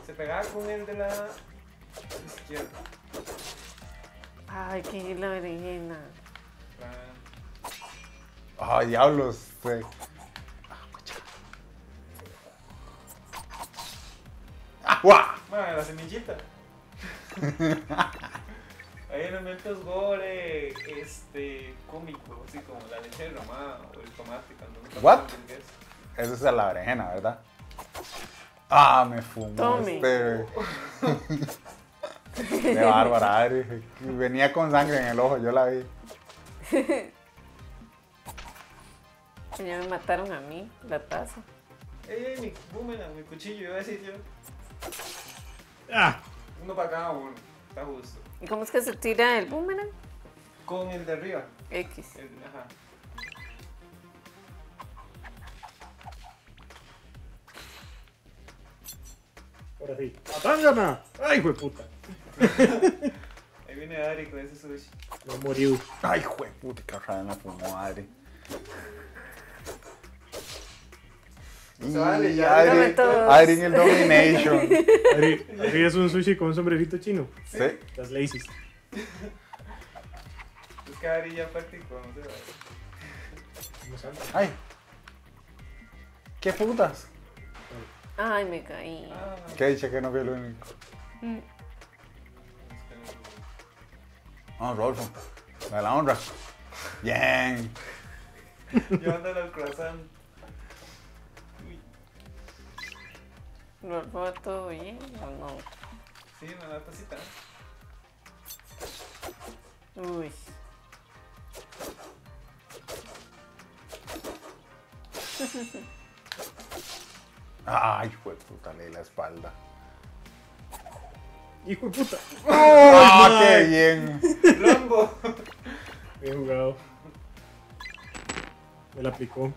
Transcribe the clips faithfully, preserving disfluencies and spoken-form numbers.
Se pegaba con el de la izquierda. Ay, qué la berenjena. Ah, Ay, diablos. Sí. ¡Ah, guau! Madre, la semillita. Hay elementos gore, este, cómico, así como la leche derramada o el tomate cuando uno come What? una hamburguesa. Eso es la berenjena, ¿verdad? Ah, me fumó Tome. este. De bárbara, Adri. Venía con sangre en el ojo, yo la vi. Ya me mataron a mí, la taza. Ey, ey, mi boomerang, mi cuchillo, iba a decir yo. Ah, Uno para cada uno, está justo. ¿Y cómo es que se tira el boomerang? Con el de arriba. X. El, ajá. ahora sí. ¡Atángana! ¡Ay, hijo de puta! Ahí viene Adri con ese sushi. No murió. Ay, jue puta, qué rara me fumó, Adri. Se vale, Y ya, Adri, dame todos. Adri en el Domination. Adri, Adri es un sushi con un sombrerito chino. Sí. Las laces. Es que Adri ya practicó, no se vale. Vamos a ver. Ay. ¿Qué putas? Ay, me caí. Ah, Qué dicha que no fui el único. Mm. Vamos, Rolfo. A la honra. Bien. llevándolo al croissant. Uy, ¿Lo va todo bien o no? sí, me da tacita. Uy. Ay, jue puta, leí la espalda. ¡Hijo de puta! ¡Ah, qué bien! ¡Rambo! Bien jugado. Me la aplicó.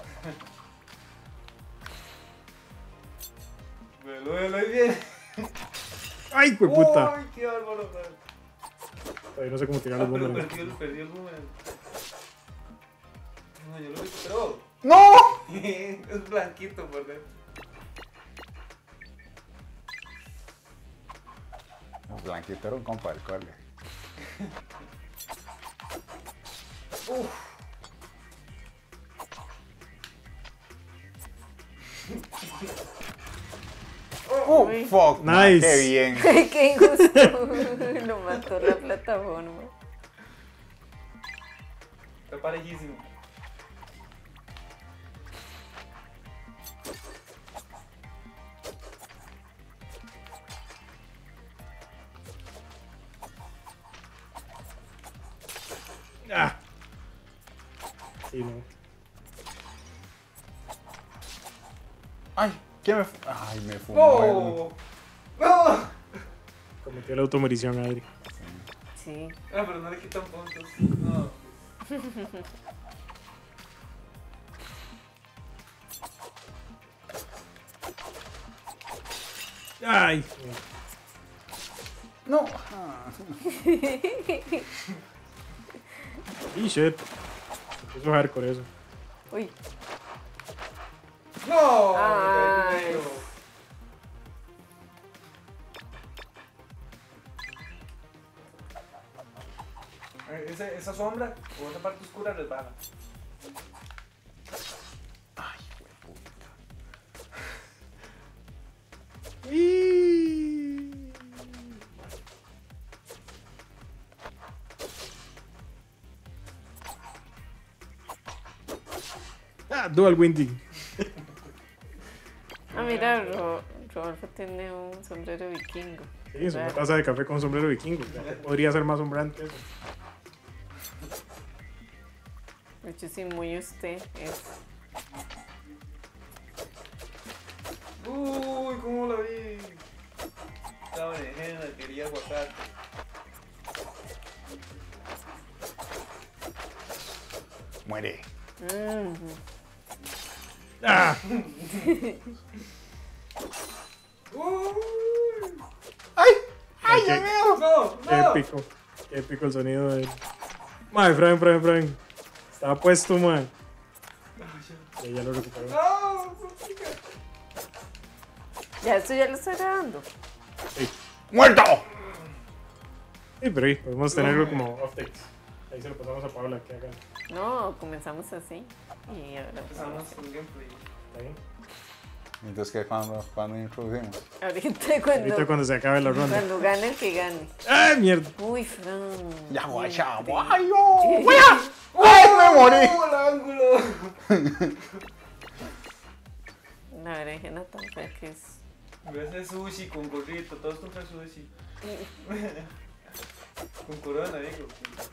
Me lo veo bien. ¡Ay, hijo de puta! ¡Ay, qué bárbaro! man. Todavía no sé cómo tirar Ah, los pero boomerangs. perdió, el- perdió el boomerang. No, yo lo recuperó. ¡No! Es blanquito por dentro. Blanquito era un compa del cole. Uf. ¡Oh, Uy. fuck! Nice. ¡Qué bien! Ay, qué injusto. Lo mató la plataforma. Está parejísimo. ¡Ah! Sí, no. ¡Ay! ¿Quién me fumó? ¡Ay, me fumó! ¡No! ¡No! Cometió la automorición a Adri. Sí. Ah, pero no le quitan puntos. No. ¡Ay! ¡No! ¡Y shit! Empiezo a jugar con eso. Uy. ¡No! Ay. Me cayó. Eh, Esa, esa sombra o esa parte oscura resbala. ¡Ay, jue puta! ¡Y! ¡Ah! Dual winding. Ah, mira, Ro- Rodolfo tiene un sombrero vikingo. Sí, es una Raro. taza de café con sombrero vikingo. Podría ser más sombrante eso. De hecho, sí, muy usted es. Uy, cómo la vi. Estaba berenjena, quería aguacate. ¡Muere! Mm. ¡Ah! Uy. ¡Ay! ¡Ay, Dios mío! No, ¡Qué no. épico! ¡Qué épico el sonido de él! ¡Mae, Fran, Fran, Fran! Estaba puesto, mae. Ay, ya. Y ya lo recuperó. No, chica. Ya, esto ya lo estoy grabando. Sí. ¡Muerto! Sí, pero ahí podemos tenerlo como off takes. Ahí se lo pasamos a Paula que haga. No, comenzamos así. Y ahora Empezamos con gameplay. ¿Está bien? Entonces, ¿qué? ¿Cuándo, cuándo introducimos? ahorita cuando, Ahorita cuando se acabe la ronda. cuando gane el que gane. ¡Ay, mierda! Uy, Fran. Ya, guacha, gente. guayo. ¡Guaya! ¡Ay, me morí! ¡Oh, el ángulo! La berenjena tan fea que es. Voy a hacer sushi con gorrito, todos contra sushi. Con corona, digo.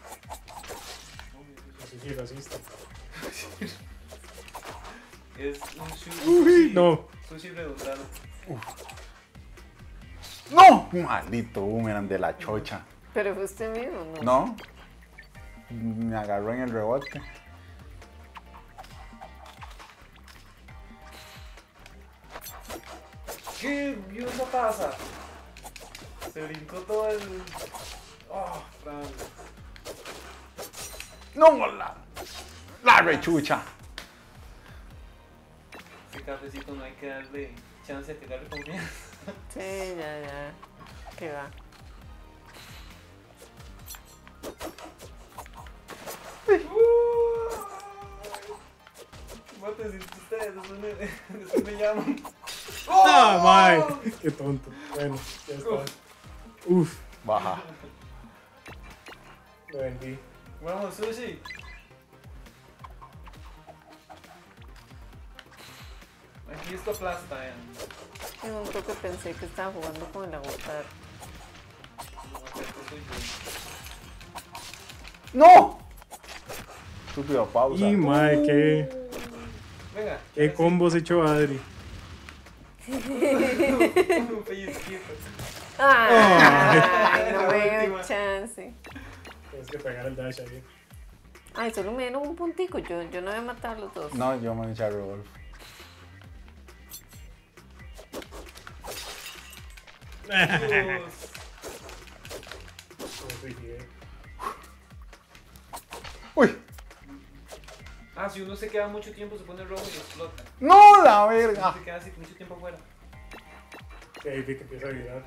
Sí, sí, racista. Es un sushi. Uy, no. Sushi redondado. ¡No! Maldito boomerang de la chocha. Pero fue usted mismo, ¿no? ¿No? Me agarró en el rebote. ¿Qué esa pasa? Se brincó todo el. Oh, Fran. ¡No! La, la rechucha. Ese cafecito no hay que darle chance de que darle confianza. Sí, ya, ya. ¿Qué va? Mátense ustedes, después me, después me llaman. ¡Ah, mae! ¡Qué tonto! Bueno, ya está. Uf, Baja. lo vendí. Vamos, sushi. Aquí esto aplasta, eh. En un toque pensé que estaba jugando con el aguatar. No, esto soy yo. ¡No! Estúpido pausa. Y mae, qué, Venga. qué combos echó Adri. Un pellizquito. ¡Ay! No La me dio última. chance. Tienes que pegar el dash ahí. Ay, solo me dieron un puntico. Yo, yo no había matado a los dos. No, yo me eché a Rodolfo. Dios. ¡Uy! Ah, si uno se queda mucho tiempo se pone rojo y explota. ¡No, la Uno verga! se queda así mucho tiempo afuera. Sí, ahí vi que empieza a virar.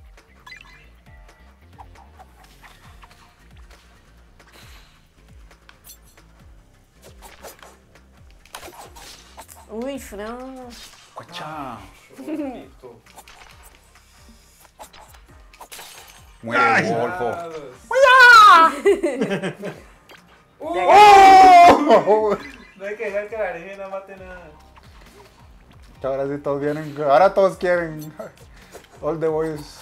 Uy, Fran. ¡Cuacha! Rodolfito. Muere Rodolfo. ¡Oh! No hay que dejar que la berenjena mate nada. Ahora sí todos vienen. Ahora todos quieren. All the boys.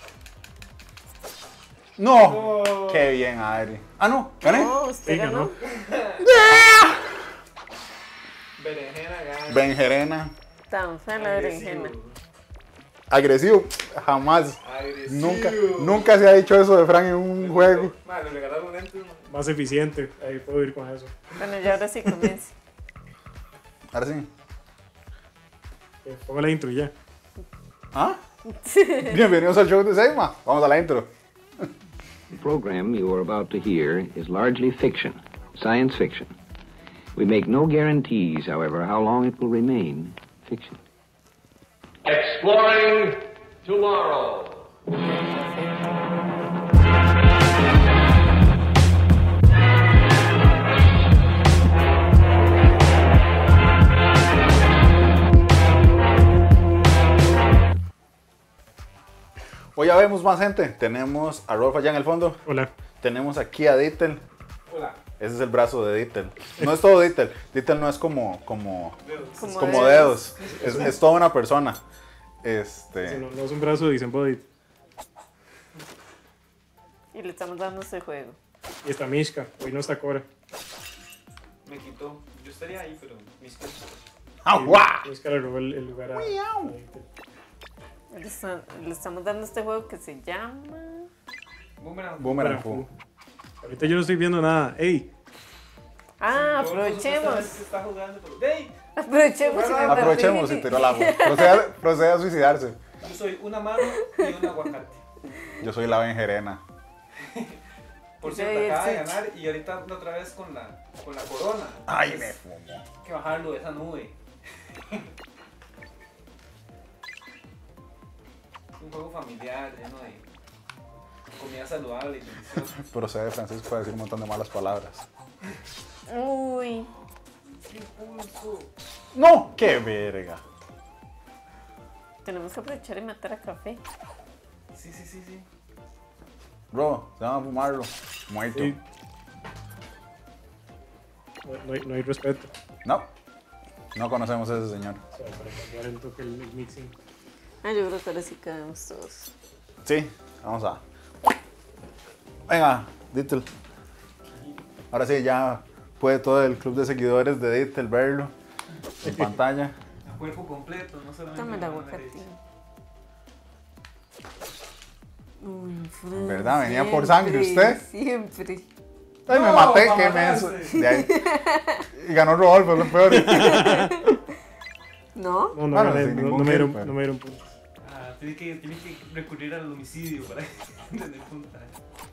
¡No! No. ¡Qué bien, Adri! Ah, no, gané. Oh, usted Sí, ganó. ganó. Berenjena gana. Benjerena. Tan fea la Agresivo. berenjena. Agresivo. Jamás. Agresivo. Nunca, nunca se ha dicho eso de Frank en un juego. Madre, le regalaron lentes, man. Más eficiente. Ahí puedo ir con eso. Bueno, ya ahora sí comienza. Ahora sí. Eh, Pongo la intro ya. ¿Ah? Bienvenidos al show de Seima. Vamos a la intro. The program you are about to hear is largely fiction, science fiction. We make no guarantees, however, how long it will remain fiction. Exploring tomorrow. Hoy ya vemos más gente. Tenemos a Rolf allá en el fondo. Hola. Tenemos aquí a Dittel. Hola. Ese es el brazo de Dittel. No es todo Dittel. Dittel no es como, como, Dedos. Como como dedos. Es, es toda una persona. Sí, Este. no, no es un brazo de disembodied. Y le estamos dando este juego. Y está Mishka. Hoy no está Cora. Me quitó. Yo estaría ahí, pero mis cosas. ¡Agua! Mishka le robó el, el lugar a. a Dittel. Le, está- le estamos dando este juego que se llama. Boomerang. Boomerang Fu. Fu. Ahorita yo no estoy viendo nada. ¡Ey! Ah, Rodolfo aprovechemos. supuestamente está jugando, pero. ¡Ey! Aprovechemos. y me Aprovechemos perdí. y tiró al agua. Proceda, proceda a suicidarse. Yo soy una mano y un aguacate. Yo soy la benjerena. Por Sí, cierto, acaba de sí. ganar y ahorita anda otra vez con la, con la corona. Ay, me Entonces, fumo. hay que bajarlo de esa nube. Es un juego familiar, lleno de comida saludable y deliciosa. Procede Francisco para decir un montón de malas palabras. Uy. ¡Impulso! ¡No! ¡Qué verga! Tenemos que aprovechar y matar a Café. Sí, sí, sí, sí. Bro, se van a fumarlo. Muerto. Sí. No, no hay, no hay respeto. No. No conocemos a ese señor. O sea, para cambiar el toque, el, el mixing. Ah, yo creo que ahora sí caemos todos. Sí, vamos a. Venga, Dittel. Ahora sí, ya puede todo el club de seguidores de Dittel verlo en pantalla. A cuerpo completo, no solamente. Dame el la mano aguacate. derecha. Uy, Fran, ¿Verdad? ¿Venía por sangre siempre, usted? Siempre. Ay, me No, maté, pa' qué matarse. menso. De ahí. Y ganó Rodolfo, lo peor. ¿No? No, no, Bueno, gané, sin no, ningún no me dieron, kill, pero- no me dieron puntos. Ah, tiene que, tiene que recurrir al homicidio para tener puntaje.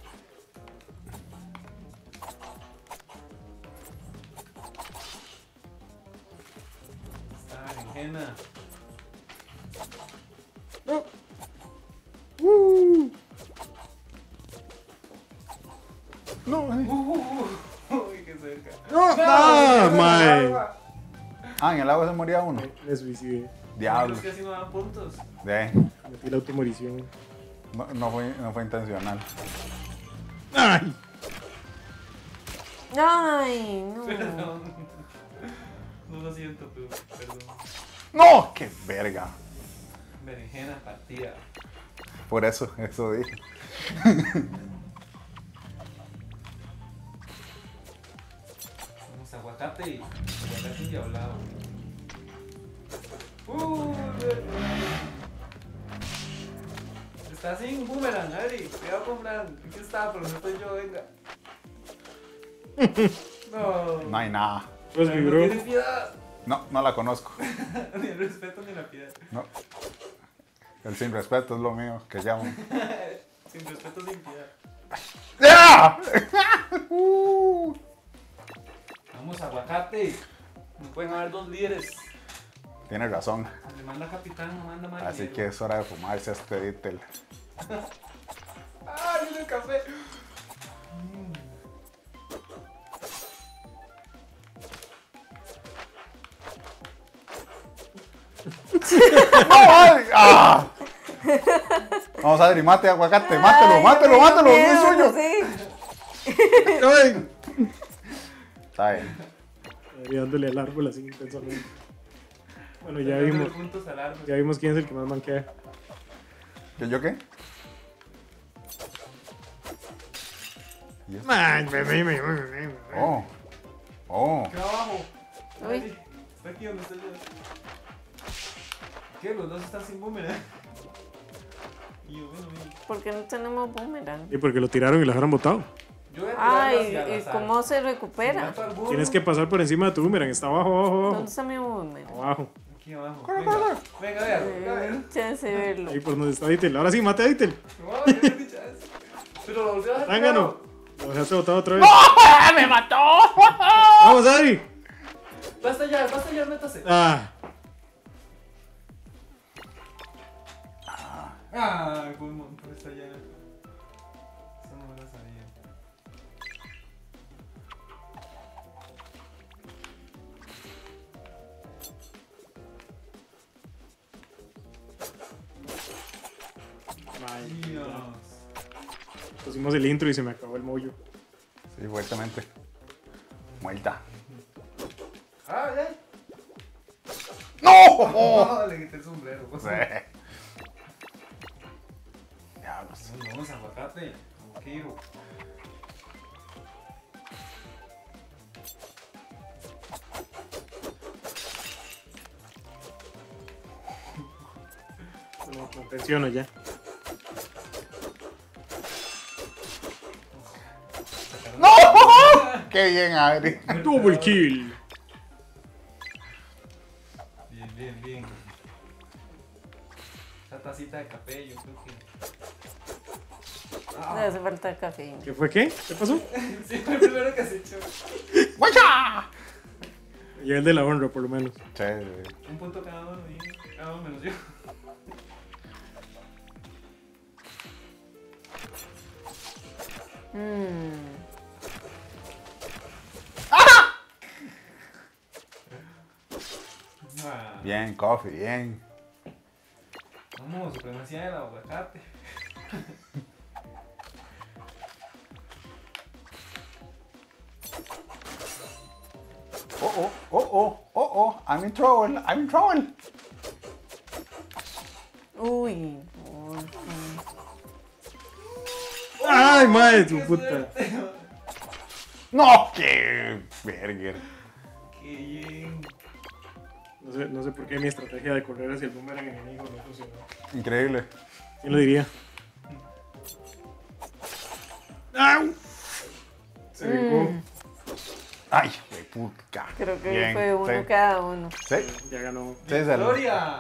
Esta berenjena. No, Uh, uh, uh, uy, qué cerca. ¡Ah, mae! Ah, en el agua se moría uno. Me suicidé. Diablo. Los que así no dan puntos. De, Metí la automorición. no, no, fue, no fue intencional. ¡Ay! Ay, no. Perdón. No lo siento, pero perdón. ¡No! ¡Qué verga! Berenjena partida. Por eso, eso dije. Vamos a aguacate. Aguacate endiablado. Uh, está sin boomerang, Ari. Cuidado con Fran. Aquí está, pero no estoy yo, venga. No. No hay nada. Pues Fran, vibró. no tiene piedad. No, no la conozco. Ni el respeto ni la piedad. No. El sin respeto es lo mío, que llamo. Sin respeto, sin piedad. ¡Ya! Uh. Vamos, aguacate. No pueden haber dos líderes. Tiene razón. Le manda capitán, no manda más. Así que es hora de fumarse este Dittel. ¡Ah, viene el café! ¡No, Adri! ¡Ah! Vamos, Adri, mate aguacate, mátelo, Ay, mátelo, me dio mátelo, es miedo, suyo. sí. ¡Ay! Está bien. Ahí dándole al árbol así intensamente. Bueno, ya Dándole vimos, puntos al árbol. ya vimos quién es el que más manquea. ¿Yo, yo qué? ¿Y esto? Man, me, me, me, me, me, me. Oh. Oh. ¿Qué abajo? Uy. Ahí, está aquí donde estoy yo. ¿Qué? Los dos están sin boomerang. Y yo, bueno, bueno. ¿Por qué no tenemos boomerang? Y porque lo tiraron y lo dejaron botado. Yo voy a tirarlo Ay, hacia al ¿y azar. cómo se Si recupera? mato a alguno, Tienes que pasar por encima de tu boomerang. Está abajo, abajo, abajo. ¿Dónde está mi boomerang? Abajo. Aquí abajo. Venga, venga, vea, venga, vea. Eh, chance de verlo. Ahí por donde está Dittel. Ahora sí, mate a Dittel. No, ya le he dicho eso. Pero lo volvió a dejar Tángano. tirado. Lo dejaste botado otra vez. ¡Me mató! ¡Vamos, Adri! Basta ya, basta ya, métase. ¡Ah! Ah, cómo, basta ya. Eso no me lo sabía. Ay, Dios. pusimos el intro y se me acabó el mollo. Sí, fuertemente. Muerta. Ah, ya. ¡No! Oh, le quité el sombrero. Sí. Diablos. Bueno, vamos a aguacate. Como quiero. No, me tensiono ya. ¡No! ¡Qué bien, Adri! Double kill. Bien, bien, bien. Esta tacita de café, yo creo que. Le Ah, hace falta cafeína. ¿Qué fue qué? ¿Qué pasó? sí, fue el primero que has hecho. ¡Guacha! Y el de la honra, por lo menos. Che, Un punto cada uno, y cada uno menos yo. Mmm. Ah, Bien, coffee, bien. vamos, supremacía del aguacate. Oh, oh, oh, oh, oh, oh, I'm in trouble, I'm in trouble. Uy. Uy. Ay, madre, tu ¡Qué puta. suerte! No, qué verga. ¡Qué bien! No sé, no sé por qué mi estrategia de correr hacia el boomerang enemigo no funcionó. Increíble. ¿Quién lo diría? ¡Au! Se brincó. Mm, Ay, qué puta. creo que Bien, fue uno sí. cada uno. Sí, Ya ganó. sí, sal- ¡Gloria!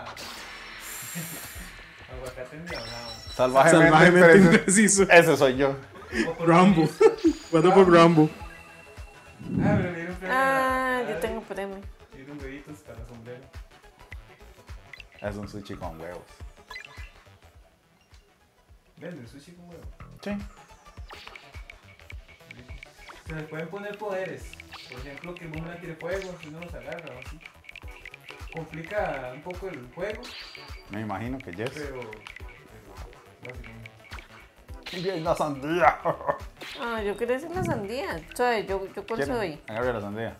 Aguacate endiablado. salvajemente, Salvajemente impreciso. impreciso. Ese soy yo. Rambo. Jugando por Rambo. Ah, pero le dieron premio. Ah, a- yo tengo premio. Le dieron huevitos para sombrero. Es un sushi con huevos. Venden sushi con huevo. Sí. Se les pueden poner poderes. Por ejemplo, que el boomerang tiene fuego, si no los agarra o así. Complica un poco el juego, Me imagino que yes. pero. pero básicamente. Bien, la sandía. Ah, yo quería decir la sandía. Suave, yo, yo cuál ¿Quién? soy. Agarre la sandía.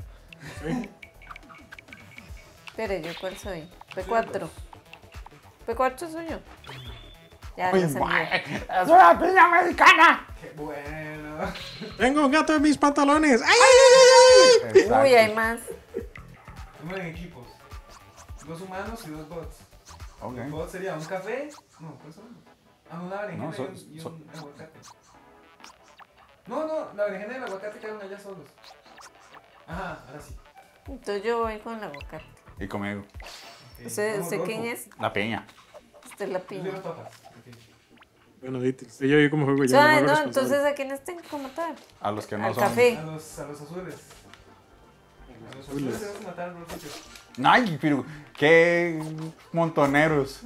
Espere, yo cuál soy. P cuatro. P cuatro soy yo. Ya, Uy, la sandía. mae, ¡es una piña americana! ¡Qué bueno! Tengo un gato en mis pantalones. ¡Ay, ay, ay, ay! Exacto. Uy, hay más. Número en equipos: dos humanos y dos bots. Ok. El bot sería un café. No, ¿cuál son? Ah, una berenjena No, y son- un, y un son- aguacate. No, no, la berenjena y el aguacate quedaron allá solos. Ajá, ahora sí. Entonces yo voy con el aguacate. Y conmigo. Ok, ¿Usted, vamos, usted quién Rodolfo. es? La piña. Usted es la Yo piña. soy las papas. Ok. Bueno, dite, usted yo vi cómo juego yo. Suave, me hago no, responsable. entonces ¿a quiénes tengo que matar? A los que no Al son. café. A los, a los azules. A los Azules. azules se van a matar los bichos. Ay, pero qué montoneros.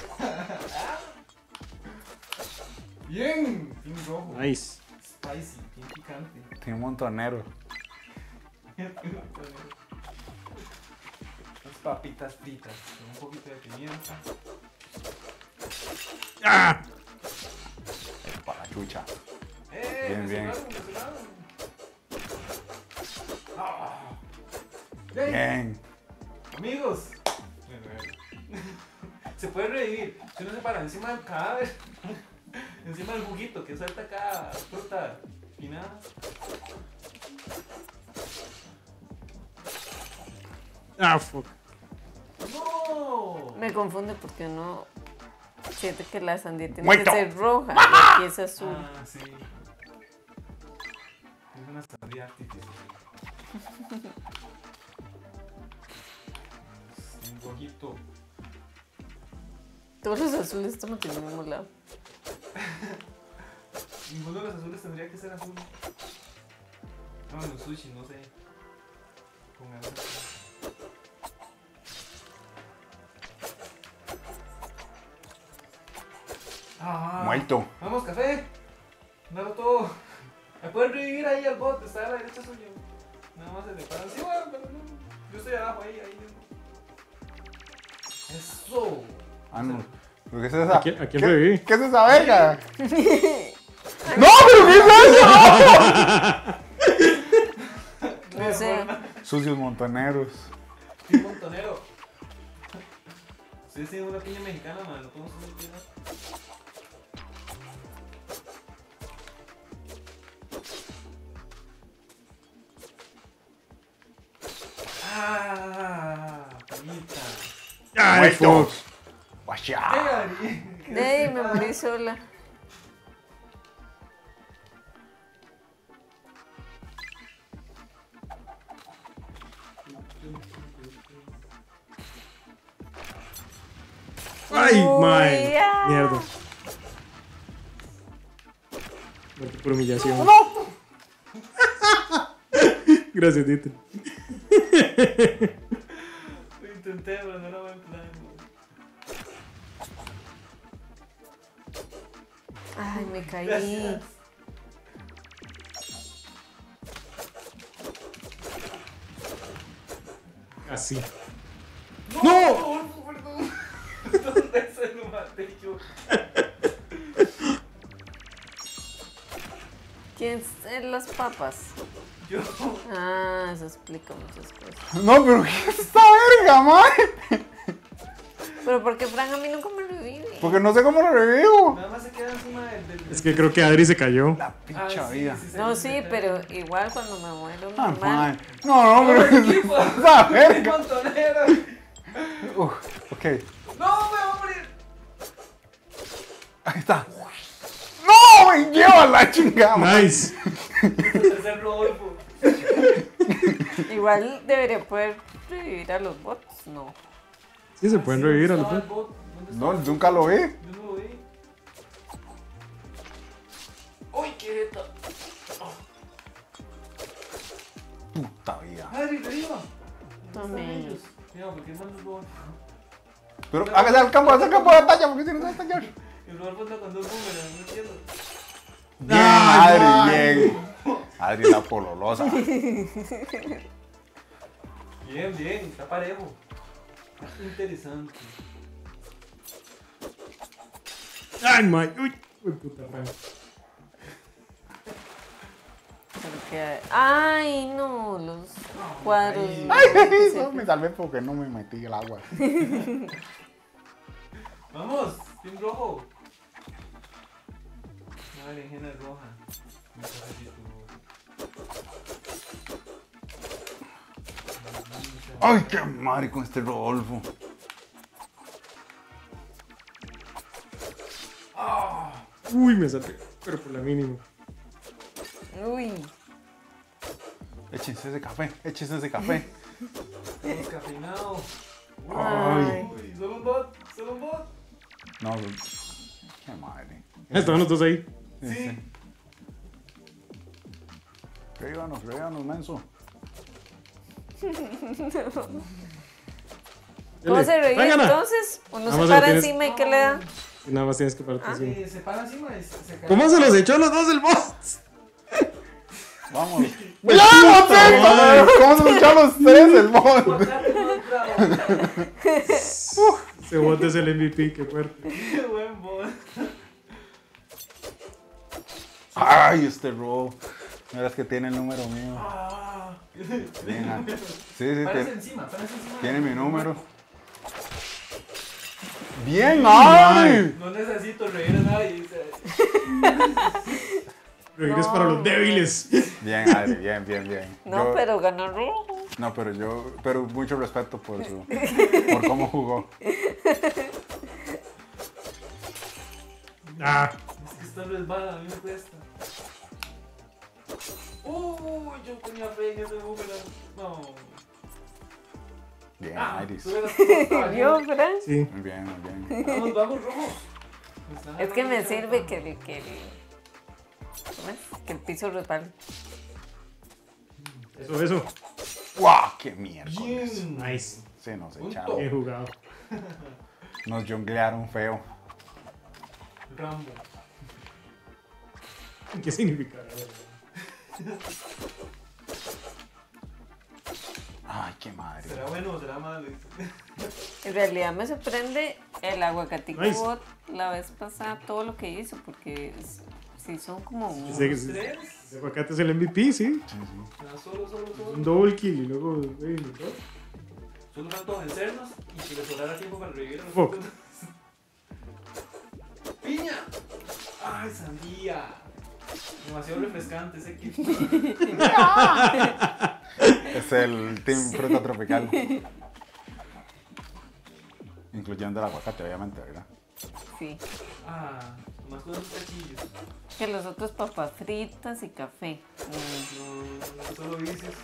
Bien, bien rojo. Nice. Spicy, bien picante. Qué montonero. Unas papitas fritas con un poquito de pimienta. ¡Ah! Para la chucha. ¡Eh! Bien, me bien. cerraron, me cerraron. Ah. Bien. Bien. Amigos. Bueno, bueno. Se puede revivir. Si uno se para encima del cadáver, encima del juguito que suelta acá fruta y nada. Ah, fuck. ¡No! Me confunde porque uno siente que la sandía tiene Muerto. que ser roja y aquí es azul. Ah, sí. Es una sandía artificial. Es un rojito. Todos los azules están en el mismo lado. Ninguno de los azules tendría que ser azul. No, en el sushi, no sé. Con algo así. Ah, Muerto. Vamos, café. Dalo todo. ¿Me pueden revivir ahí al bot? Está a la derecha suyo. Nada más se le paran. Sí, bueno, pero no. Yo estoy abajo ahí, ahí mismo. Eso. Ah, no. ¿Pero qué es esa? ¿A quién- a quién ¿Qué, reviví? ¿Qué es esa verga? ¡No, pero qué es eso! No sé. Sucios montoneros. Un montonero. Estoy haciendo una piña mexicana, man. No podemos hacer piña. Ah, piñita. ¡Ay, fuck! Muertos. Guachá. Gary. Ey, me morí sola. ¡Ay, Uy, mae! ah. Mierda. Muerte por humillación. Gracias, Tito. Lo intenté, pero no era buen plan. Ay, me caí. Gracias. Así. ¡No! Rodolfo, perdón. ¿Dónde se lo maté yo? ¿Quién es las papas? Yo. Ah, eso explica muchas cosas. No, pero ¿qué es esta verga, man? Pero porque Fran a mí nunca me revive. Porque no sé cómo lo revivo. Nada más se queda encima del. del, del Es que creo que Adri se cayó. La Ah, pincha sí, vida. sí, sí, No, sí, sí, sí, pero igual cuando me muero Ah, normal. man. No, no, pero ¡No, ¿qué equipo! es esta ¡Qué verga? montonera! Uf, ok. ¡No, me voy a morir! Ahí está. ¡No! ¡Me lleva la chingada! man. Nice. El tercer Rodolfo. Igual debería poder revivir a los bots, no. Sí, se pueden revivir a los ¿Dónde dos. estaba el bot? ¿Dónde No, estaba? nunca lo vi. Yo no lo vi. ¡Uy, qué jeta! Puta vida. ¡Madre, arriba! ¿Dónde Tome. están ellos? Mira, ¿por qué mandas bot? Pero hágase al campo, hágase al campo de batalla, porque si no se va a estallar. Y Rodolfo anda con dos boomerangs, no entiendo. Bien, Ay, Adri, bien. Adri la pololosa. Bien, bien, está parejo. Interesante. Ay, my. Uy, uy, puta Fran. Porque... Ay, no, los cuadros. Ay. Ay, eso me salvé porque no me metí el agua. Vamos, team rojo. Una berenjena roja. Un cafecito rojo. Ay, qué madre con este Rodolfo. Uy, me salté. Pero por la mínima. Uy, Échense ese café, échense ese café. Estamos cafeinados. ay. Uy, solo un bot, solo un bot. No, qué madre. Estaban los dos ahí. Sí, Sí. sí. Reíbanos, reíbanos, menso. ¿Cómo Dele. se revive Fran gana. entonces? Uno Nada se más para lo tienes- encima y ¿qué le da? Y nada más tienes que pararte Ah. encima. Eh, se para encima y se, se cae. ¿Cómo se los echó los dos el boss? Vamos. ¡Ya, no sé! ¿Cómo se escucharon los tres el mod? Aguacate más bravo. Ese bot es el M V P, qué fuerte. Qué buen bot. Ay, este Ro. Mira, es que tiene el número mío. Ah. Bien, ah. Sí, sí, Párese tiene, encima, párese encima. tiene mi número. Bien, ay. No necesito reír a nadie. O sea, Pero es No. para los débiles. Bien, Adri, bien, bien, bien. No, Yo- pero ganó rojo. No, pero yo, pero mucho respeto por su, por cómo jugó. Ah, es que esta resbala, a mí me cuesta. Uy, yo tenía fe en ese boomerang. No. Bien, Ah, Iris. tuve la ¿Vio, Fran? sí. Muy bien, muy bien. Vamos, vamos, rojo. Es que me sirve que el, que el, ¿cómo es? Que el piso resbale. Eso, eso. ¡Guau! ¡Qué mierda! Bien. Nice. Sí, nos Punto. echaron. Bien jugado. Nos jonglearon feo. Rambo. ¿Qué significa? Ay, qué madre. ¿Será bueno o será malo? En realidad me sorprende el aguacatico Nice. bot la vez pasada, todo lo que hizo, porque es- sí son como un- Ese, ese- ¿Tres? ese aguacate es el M V P, sí. Sí, sí. Ah, Solo, solo, Un solo. double kill y luego. güey, los dos. Solo falta vencernos y que le sobrara tiempo para revivir a los Fuck. otros. ¡Piña! ¡Ay, sandía! Demasiado refrescante ese kit. Es el Team Fruta Tropical. Incluyendo el aguacate, obviamente, ¿verdad? sí. Ah, más con unos cachillos. Que los otros papas fritas y café. Mm. No, no solo dices.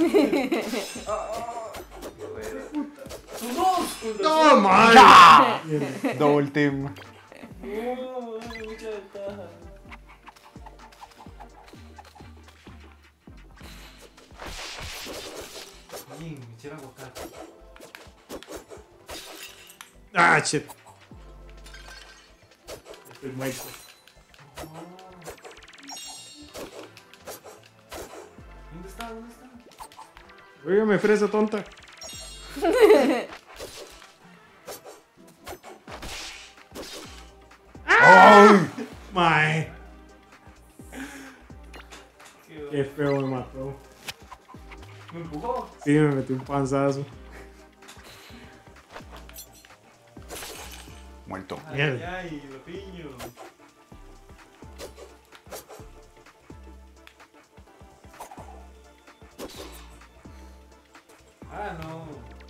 ¡Ah! ¡Qué buena! ¡Tus dos! ¡No, man! Bien. Double Team. No, hay mucha ventaja. Bien, me eché el aguacate. Ah, shit. Estoy muerto. ¿Dónde está? ¿Dónde está? Óigame, fresa tonta. ¡Ay! Mae. Qué Qué feo me mató. Me empujó. Sí, me metí un panzazo. Muerto. Ay, Mierda. ay, lo piño. Ah, no.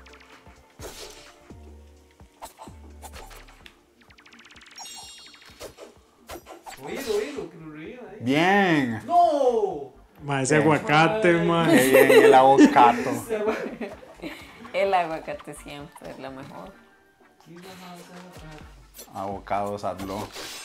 Oído, oído, que lo reían ahí. Bien. ¡No! Mae, ese Bien. aguacate, Ay. Qué mae. bien el avocato. Se va. El aguacate siempre es la mejor. ¿Qué vas a hacer? Avocados adlo.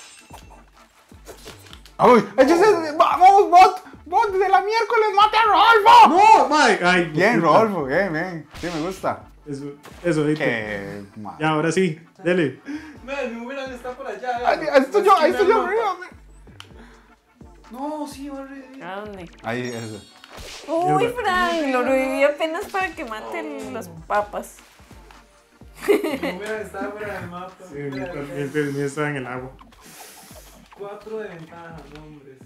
¡Ay! ¡Échese! ¡Vamos, bot! ¡Bot de la miércoles! ¡Mate a Rodolfo! No, mae. Ay, Bien, puta. Rodolfo, bien, bien. Sí, me gusta. Eso, eso, ahorita. Que. ma- Ya, ahora sí. Dele. Man, mi boomerang está por allá. Ay, vean. ahí estoy yo, ahí estoy yo Esquina arriba. del mapa. No, sí, va a revivir. ¿A dónde? Ahí, ese. Uy, Mierda. Frank, lo reviví apenas para que mate las papas. Mi boomerang está fuera del mapa. Sí, mi Fuera del también, el mío estaba en el agua. Cuatro de ventaja, no, hombres.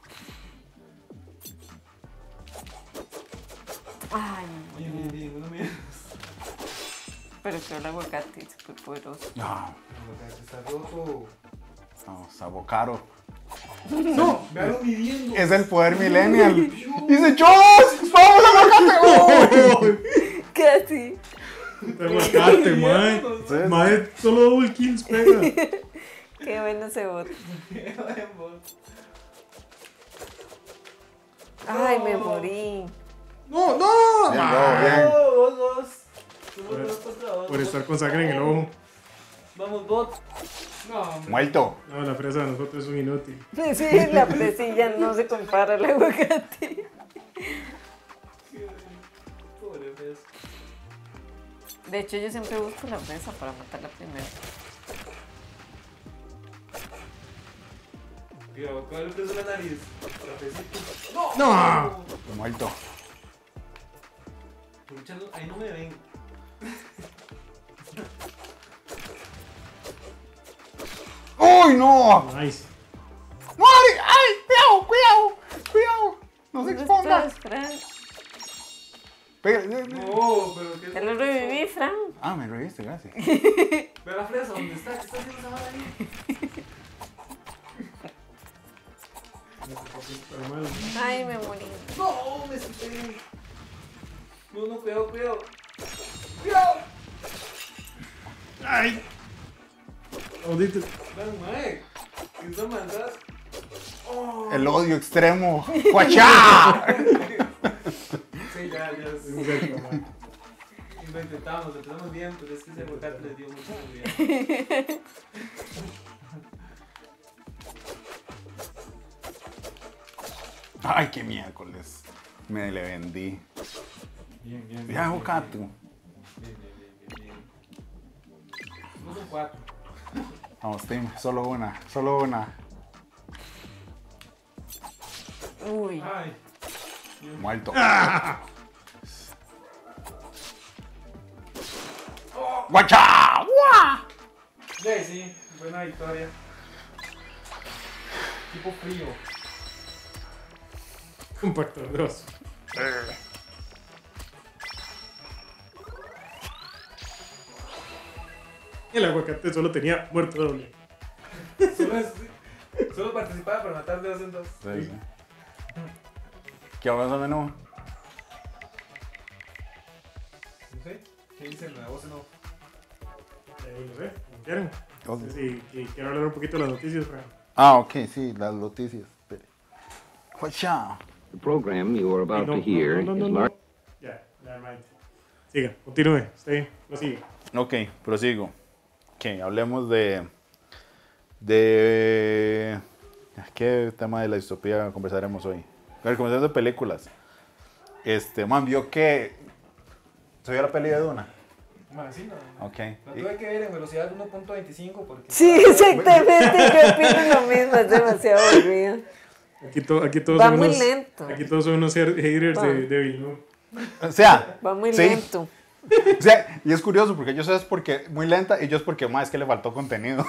Ay, Bien, bien, bien, uno menos. pero que el aguacate es súper poderoso. No, No, está roto. no, Sabocaro. No, véalo midiendo. Es el poder millennial. Dice, ¡Chos! ¡Vamos a aguacate! Casi. El aguacate, mae. Sí, Mae, solo double kills pega. Qué bueno ese bot. Ay, me morí. No, no. Bien, mae. bro, bien. Dos, dos. Somos Por- dos contra dos. Por estar con sangre en el ojo. Vamos, bot. No, hombre. Muerto. No, la fresa de nosotros es un inútil. Sí, la presilla no se compara al aguacate. Pobre pez. De hecho, yo siempre busco la fresa para matarla primero. Cuidado, ¿cuál le preso la nariz? Cafecito. No. No. Muerto. Pucha, no, ahí no me ven. ¡Uy, no! Nice. ¡Ay! ¡Ay! ¡Cuidado! ¡Cuidado! ¡Cuidado! No se ¿Dónde exponga. estás, Frank? Pega- No, pero ¿qué Te lo reviví, Frank. Ah, me reviste, gracias. Ve la fresa, ¿dónde está? ¿Qué está haciendo esa vara ahí? Pero mal. Ay, me morí. No, me esquité. No, no, cuidado, cuidado. ¡Cuidado! Ay. Audito. Vean, mae. ¿Qué esa maldad? Oh. El odio extremo. ¡Guachá! Sí, ya, ya. sí. Es cerca, mae. Y lo intentamos, empezamos bien, pero es que ese aguacate les dio mucha seguridad. Ay, qué miércoles. Me le vendí. Bien, bien. Ya, aguacate. Bien, bien, bien, bien, bien. No son cuatro. Vamos, team. Solo una. Solo una. Uy. Ay. Muerto. ¡Guachá! ¡Guau! Ya, sí, buena victoria. Tipo frío. Un pacto de dos. El aguacate solo tenía muerto doble. Solo, es- solo participaba para matar de dos en dos. Sí, sí. ¿Qué vamos a menú? No sé. ¿Qué dicen la voz en off? Eh, no sé, como quieran. Ok. No sé si si quiero hablar un poquito de las noticias, Frank. Ah, ok, sí, las noticias. Espere. Guachá. The program you are about No, to hear no, no, is no, no. large. Ya, never mind. Siga, continúe. Usted lo sigue. Ok, prosigo. Ok, hablemos de. de. ¿Qué tema de la distopía conversaremos hoy? A ver, conversaremos de películas. Este, man, vio que. ¿Se vio la peli de Duna? Más sí, no. Ok. La tuve que ver en velocidad uno punto veinticinco porque. Sí, exactamente. Yo opino lo mismo. Es demasiado aburrido. Aquí, to- aquí todos Va son muy unos, lento. Aquí todos son unos haters Va. de, de Villeneuve. O sea, Va muy sí, lento. O sea, y es curioso porque yo sé es porque muy lenta y yo es porque más es que le faltó contenido.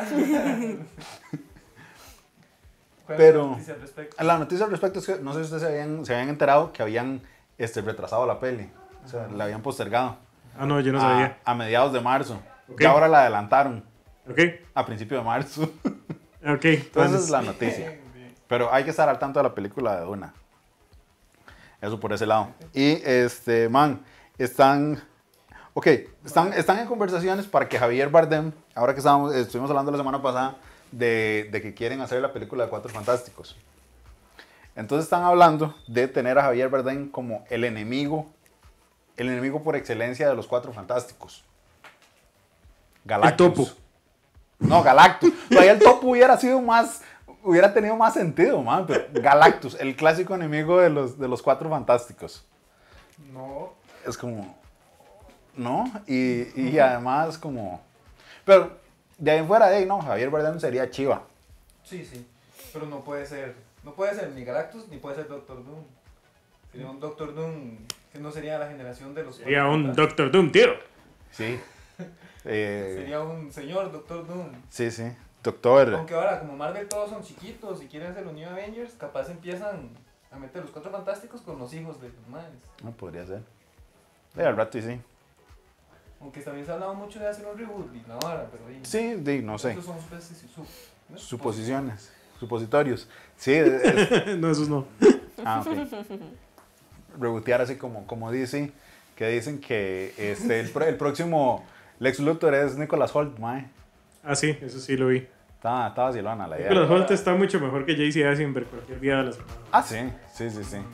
¿Cuál Pero- es la noticia al respecto? La noticia al respecto es que no sé si ustedes se habían, se habían enterado que habían este, retrasado la peli. O sea, la habían postergado. Ah, no, yo no a, sabía. a mediados de marzo. Ok. Y ahora la adelantaron Ok, a principios de marzo. ok. Entonces es la noticia. Bien, bien. Pero hay que estar al tanto de la película de Duna. Eso por ese lado. Y este, man, están. Ok, están, están en conversaciones para que Javier Bardem, ahora que estábamos, estuvimos hablando la semana pasada de, de que quieren hacer la película de Cuatro Fantásticos. Entonces están hablando de tener a Javier Bardem como el enemigo, el enemigo por excelencia de los Cuatro Fantásticos. Galactus. El topo. No, Galactus. Todavía el topo hubiera sido más, hubiera tenido más sentido, man. Pero Galactus, el clásico enemigo de los, de los Cuatro Fantásticos. No. Es como, ¿no? Y, y además como, pero de ahí en fuera, hey, no, Javier Bardem sería chiva. Sí, sí. Pero no puede ser. No puede ser ni Galactus ni puede ser Doctor Doom. Sería un Doctor Doom que no sería la generación de los. Sería Cuatro un Fantásticos. Doctor Doom, tío. Sí. Eh, Sería un señor Doctor Doom. sí, sí. Doctor. Aunque ahora, como Marvel todos son chiquitos y quieren hacer los New Avengers, capaz empiezan a meter los Cuatro Fantásticos con los hijos de los madres. No podría ser. Eh, al rato y sí. Aunque también se ha hablado mucho de hacer un reboot y la vara, pero ahí. Sí, di, no sé. Esos son suposi- su- ¿no? Suposiciones. Supositorios. Sí. es- No, esos no. ah, ok. Rebotear así como, como D C. Que dicen que este, el, pro- el próximo Lex Luthor es Nicholas Hoult, mae. Ah, sí, eso sí lo vi. Estaba, estaba silona la idea. Nicholas Hoult está mucho mejor que J C Eisenberg cualquier día de la semana. Ah, sí, sí, sí, sí.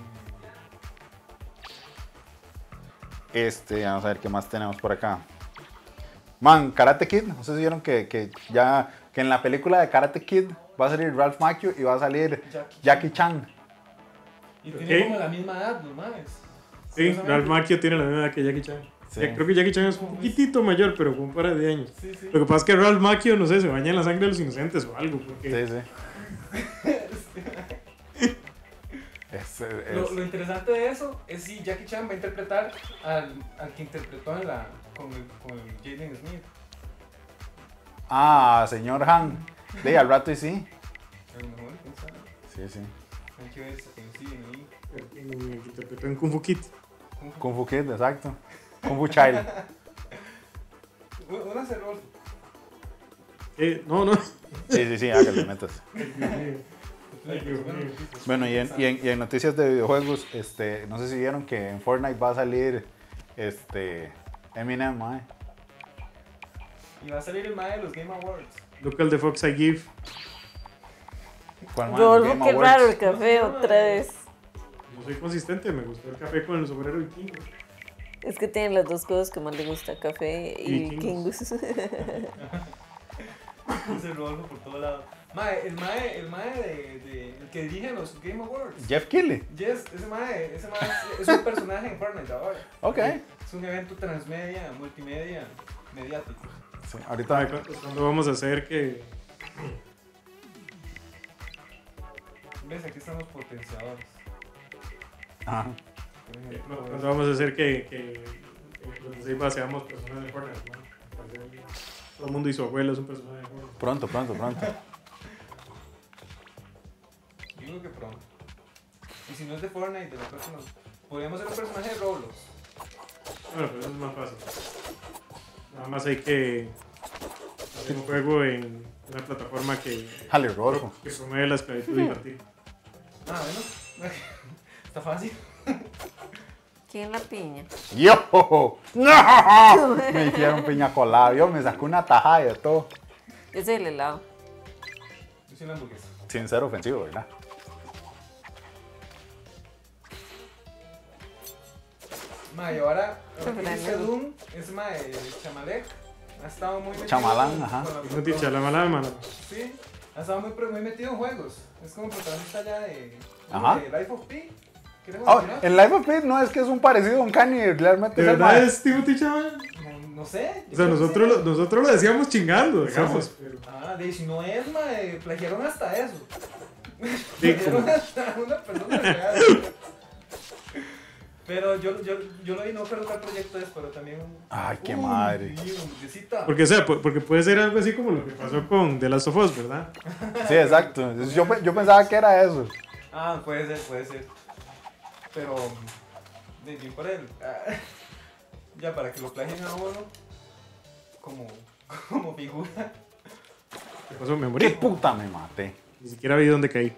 Este, vamos a ver qué más tenemos por acá. Man, Karate Kid, no sé si vieron que, que ya, que en la película de Karate Kid va a salir Ralph Macchio y va a salir Jackie Jackie Chan. Y tiene Ok. como la misma edad, los manes. Sí, Ralph Macchio tiene la misma edad que Jackie Chan. Sí. Ya creo que Jackie Chan es un poquitito mayor, pero con un par de años. Sí, sí. Lo que pasa es que Ralph Macchio, no sé, se baña en la sangre de los inocentes o algo. Porque Sí, sí. Es, es- Lo, lo interesante de eso es si Jackie Chan va a interpretar al, al que interpretó en la, con el, con el Jaden Smith. Ah, señor Han. De al rato y sí. A lo mejor, quién sabe. Sí, sí. Hay que ver si coinciden ahí. eh, que interpretó en Kung Fu Kid. Kung Fu Kid, exacto. Kung Fu Child. U- Una cerró. Eh, no, no. Sí, sí, sí, hágale, metas. Ay, Dios mío. Bueno, y en, y, en, y en noticias de videojuegos, este, no sé si vieron que en Fortnite va a salir este, Eminem, mae. Y va a salir el mae de los Game Awards. Look at the Fox I give. ¿Cuál, mae? Rodolfo, Game qué Awards. raro el café otra vez. Yo soy consistente, me gustó el café con el sombrero vikingo. Es que tienen las dos cosas que más le gusta, café y Vikingos. vikingos. Ese Rodolfo por todo lado. Mae, el mae, el mae de, de, el que dirige los Game Awards. Jeff Keighley. Yes, ese mae, ese mae es, es un personaje en Fortnite ahora. Ok. Es un evento transmedia, multimedia, mediático. Sí, ahorita. Ay, ¿cu- ¿Cuándo vamos a hacer que.? ¿Ves? Aquí están los potenciadores. Ajá. Por ejemplo, ¿Cuándo vamos a hacer que, que, que los de Seiba seamos personas de Fortnite? ¿No? Todo el mundo y su abuelo es un personaje de Fortnite. Pronto, pronto, pronto. yo digo que pronto. Y si no es de Fortnite, de la próxima, podríamos ser un personaje de Roblox. Bueno, pero eso es más fácil. Nada más hay que hacer un juego en una plataforma que, Jale, Rodolfo. que promueve la esclavitud infantil. Ah, bueno. Está fácil. ¿Quién la piña? ¡Yo! ¡No! Me hicieron piña colada. Yo me sacó una tajada de todo. Ese es el helado. Yo soy una hamburguesa. Sin ser ofensivo, ¿verdad? Ma, y ahora, ahora que Pero dice no. Doom, es ma, eh, Chamalek. Ha estado muy metido. Chamalán, con- ajá. con la- No te echa la mala mano. Sí, ha estado muy, muy metido en juegos. Es como protagonista ya de, Ajá. de Life of Pi. ¿Quieres Oh, continuar? en Life of Pete no es que es un parecido a un Kanye, realmente ¿De es el verdad mae. es Timothy Chalamet? No, no sé. O sea, nosotros lo, nosotros lo decíamos chingando, digamos. Pero, Ah, de si no es, ma, eh, plagiaron hasta eso. sí, como- Plagiaron hasta una persona real. Pero yo, yo, yo lo vi, no creo que el proyecto es, pero también... Ay, qué Uy, madre. sí, hamburguesita. Porque, o sea, pu- porque puede ser algo así como lo que pasó con The Last of Us, ¿verdad? Sí, exacto. Entonces, Yo, pe- yo pensaba que era eso. Ah, puede ser, puede ser. Pero... De bien por él. Ah, ya, para que lo plagien a uno... Como... Como figura. ¿Qué pasó? Me ¿Qué morí. puta me maté? Ni siquiera vi dónde caí.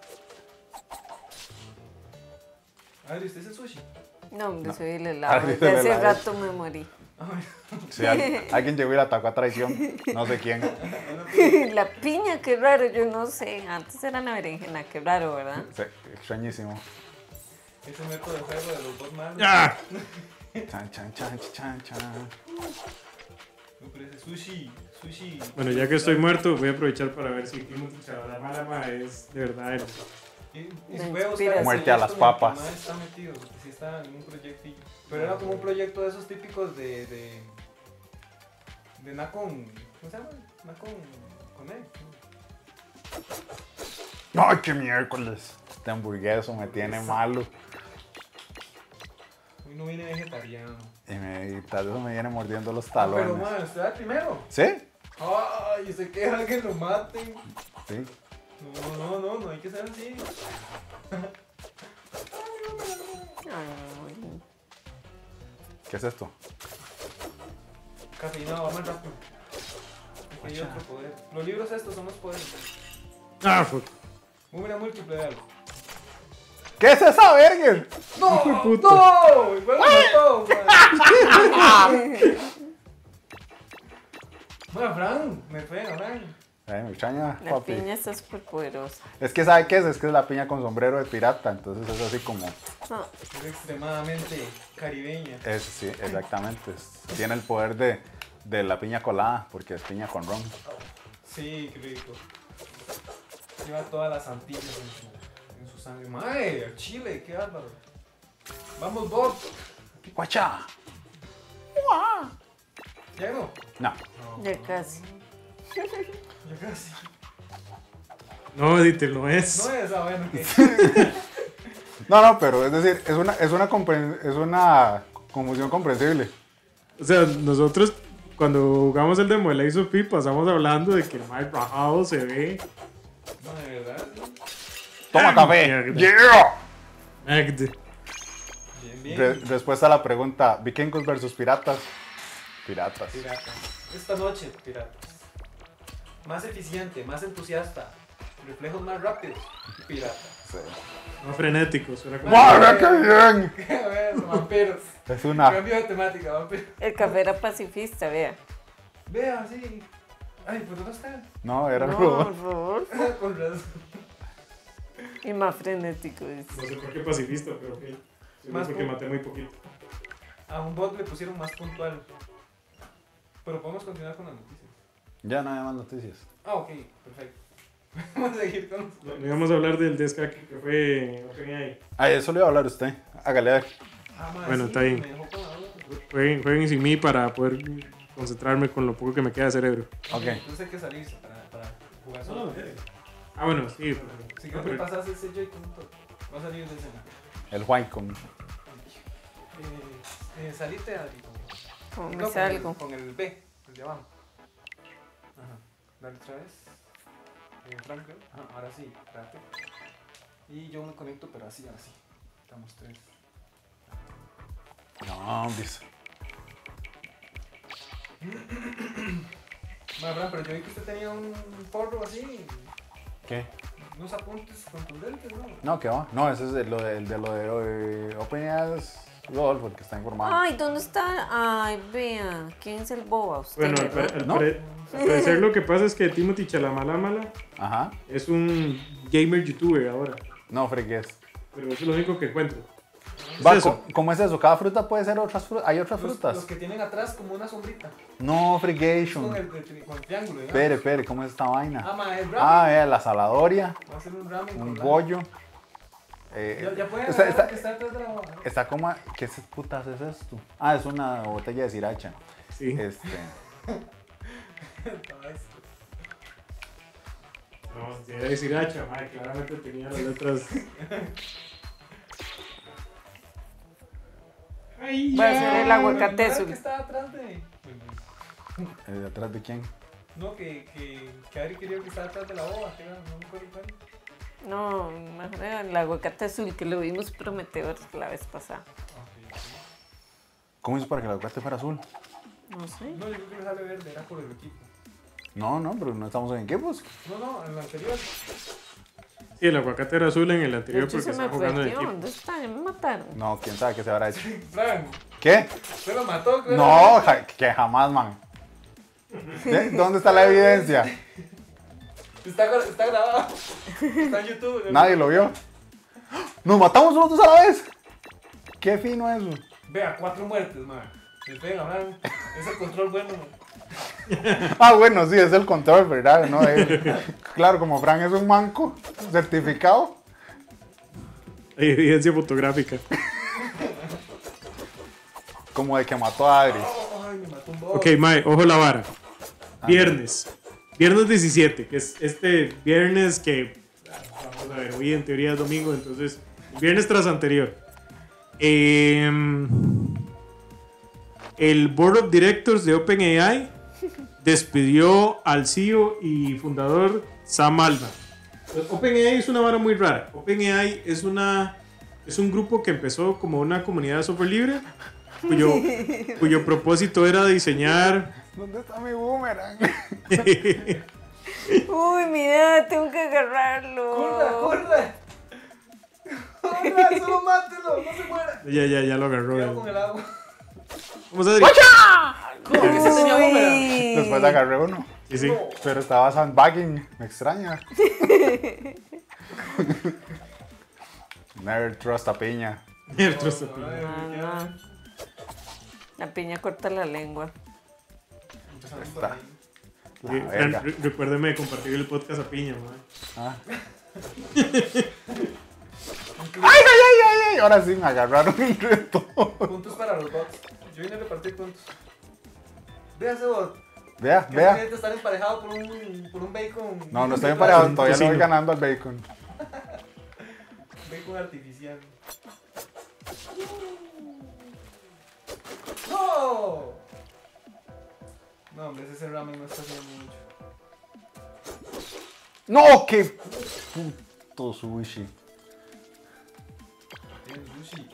A ver, ¿usted es el sushi? No, hombre, soy el Ah, helado. sí, Desde el hace helado. rato me morí. Sí, al- alguien llegó y la atacó a traición. No sé quién. La piña, qué raro, yo no sé. Antes era la berenjena, qué raro, ¿verdad? Sí, extrañísimo. Ese método de juego de los dos malos. ¡Ah! Chan, chan, chan, chan, chan. No, pero ese sushi, sushi. Bueno, ya que estoy muerto, voy a aprovechar para ver si Timothy Chalamalama es de verdad el... Y, y La si puede buscar inspiración. el Muerte a las proyecto en el que papas. mae está metido, porque sí está en un proyectillo. Pero era como un proyecto de esos típicos de. de. de Nacon. ¿Cómo se llama? Nacon. Con él. Ay, qué miércoles. Este hamburgueso me tiene malo. Hoy no viene vegetariano. Y, me, y tal vez me viene mordiendo los Ah, pero talones. man, usted va primero. ¿Sí? Ay, se queja que lo maten. Sí. No, no, no, no hay que ser así. Ay, ¿Qué es esto? Cafeinado, va más rápido. Aquí hay otro poder. Los libros estos son los poderes. ¡Ah, fuck! Número múltiple de algo. ¿Qué es esa verga? ¡No! Hijo de puta. ¡No! El juego mató, man. Bueno, Fran, me pega, Fran. Ay, me extraña, la papi. piña está súper poderosa. Es que ¿sabe qué es? Es que es la piña con sombrero de pirata. Entonces es así como... No, Es extremadamente caribeña. Es, sí, exactamente. Es- tiene el poder de, de la piña colada, porque es piña con ron. Sí, qué rico. Lleva todas las antillas en su, en su sangre. ¡Mae! El chile, qué bárbaro. Vamos, Bob. ¡Guacha! ¿Ya no? No. ya casi. Ya casi. No, Dieter, no es. No es, ah, bueno, que. No, no, pero es decir, es una, es una, compren- es una confusión comprensible. O sea, nosotros cuando jugamos el demo de Ace of P pasamos hablando de que el Mike rajado se ve. No, de verdad. Toma Ah, café. mierda. Yeah. Magd. Bien, bien. Re- respuesta a la pregunta, vikingos versus piratas. Piratas. Pirata. Esta noche, piratas. Más eficiente, más entusiasta. Reflejos más rápidos. Pirata. Sí. No frenético, suena como. ¡Madre, qué bien! A ver, vampiros. Es una... Cambio de temática, vampiros. El café era pacifista, vea. Vea, sí. Ay, ¿por dónde está? No, era No, algo... por favor. Con razón. Y más frenético. dice. No sé por qué pacifista, pero ok. Más Más porque por- maté muy poquito. A un bot le pusieron más puntual. Pero podemos continuar con las noticias. Ya no hay más noticias. Ah, ok, perfecto. Vamos a seguir con. No, no íbamos a hablar del D S K que fue OpenAI. Ay, eso le iba a hablar usted. Hágale, a ver. Ah, madre, Bueno, sí, está bien. me dejó con la duda. Jueguen, jueguen sin mí para poder concentrarme con lo poco que me queda de cerebro. Ok. Entonces hay que salirse para, para jugar solo. Ah, bueno, sí. pero- Si no, creo que pero- pasas ese Joy con todo. Va a salir de escena. El Huaycom. Eh, eh, salite, Adri. con- Como me no, con salgo. el, con el B, el de abajo. Ajá. Dale otra vez. Eh, Frank, creo. Ajá, ahora sí, espérate. Y yo me conecto, pero así, ahora sí. Estamos tres. No, dice. Bueno, Fran, pero yo vi que usted tenía un forro así. ¿Qué? Unos apuntes contundentes, ¿no? No, ¿qué va? No, ese es de lo de, el de lo de OpenAI, es Rodolfo, el que está informado. Ay, ¿dónde está? Ay, vea. ¿Quién es el boba? Usted, Bueno, al, ¿verdad? pare- al ¿No? pare- al parecer lo que pasa es que Timothy Chalamalama Ajá. es un gamer youtuber ahora. No, fregues. Pero eso es lo único que encuentro. ¿Es Va, eso? ¿cómo, cómo es eso? Cada fruta puede ser otras frutas. ¿Hay otras Los, frutas? los que tienen atrás como una sombrita. No, Con fregation. el, el- con el triángulo, digamos. Espere, espere, ¿cómo es esta vaina? Ah, ma, es ramen. Ah, vea, la saladoria, Va a ser un ramen. un con bollo. Eh, Ya, ya pueden está, agarrar está- que está detrás de la hoja, ¿no? está como... ¿Qué es- putas es esto? Ah, es una botella de sriracha. Sí. Este... Todo esto. No, si era de Sriracha, madre, claramente tenía las letras. Ay, Voy a hacer el ¿No aguacate era azul. que estaba atrás de? Eh, ¿Atrás de quién? No, que, que, que Ari quería que estaba atrás de la boba, que era, no me acuerdo cuál. No, mejor era el aguacate azul que lo vimos prometedor la vez pasada. ¿Cómo hizo para que el aguacate fuera azul? No sé. No, yo creo que le sale verde, era por el equipo. No, no, pero no estamos en equipos. No, no, en el anterior. Sí, el aguacate era azul en el De anterior hecho, porque se me estaba jugando en perdió. equipo. ¿Dónde está? Ya me mataron. No, quién sabe qué se habrá hecho. Frank, ¿Qué? se lo mató, creo. No, ja- que jamás, man. ¿De- ¿Dónde está la evidencia? Está, está grabado. Está en YouTube. ¿no? Nadie lo vio. ¡Nos matamos los dos a la vez! ¡Qué fino eso! Vea, cuatro muertes, man. Se pega, man. Es el control bueno, man. Ah, bueno, sí, es el control, ¿verdad? No, eh, claro, como Frank es un manco certificado. Hay evidencia fotográfica. Como de que mató a Adri. Ay, me mató un bobo. Ok, Mae, ojo la vara. Viernes. Viernes diecisiete, que es este viernes que. Vamos a ver, hoy en teoría es domingo, entonces. Viernes tras anterior. Em, el Board of Directors de OpenAI despidió al C E O y fundador Sam Altman. Pues, OpenAI es una vara muy rara. OpenAI es una es un grupo que empezó como una comunidad de software libre, cuyo, cuyo propósito era diseñar. ¿Dónde está mi boomerang? Uy, mira, tengo que agarrarlo. ¡Corra, corra! ¡Corra, solo mátelo! ¡No se muera! Ya, ya, ya lo agarró. Cuidado con el agua. Vamos a ver. ¿Cómo que se tenía boomerang? Después agarré uno. Sí, sí. Pero estaba sandbagging. Me extraña. Never trust a piña. El trozo de No, piña. no, no, Ah, no. no. La piña corta la lengua. Empezamos por Está. ahí. La Sí, verga. re- recuérdeme de compartir el podcast a piña, man. Ah. ¡Ay, ay, ay, ay, ay! Ahora sí me agarraron el reto. Puntos para los bots. Yo vine a repartir puntos. Vea ese bot. Vea, Que vea. necesita estar emparejado por un, por un bacon. No, no estoy emparejado. Un Todavía le voy tocino. ganando al bacon. Bacon artificial. ¡No! No, hombre, ese ramen no está haciendo mucho. ¡No! ¡Qué puto sushi! Tiene sushi.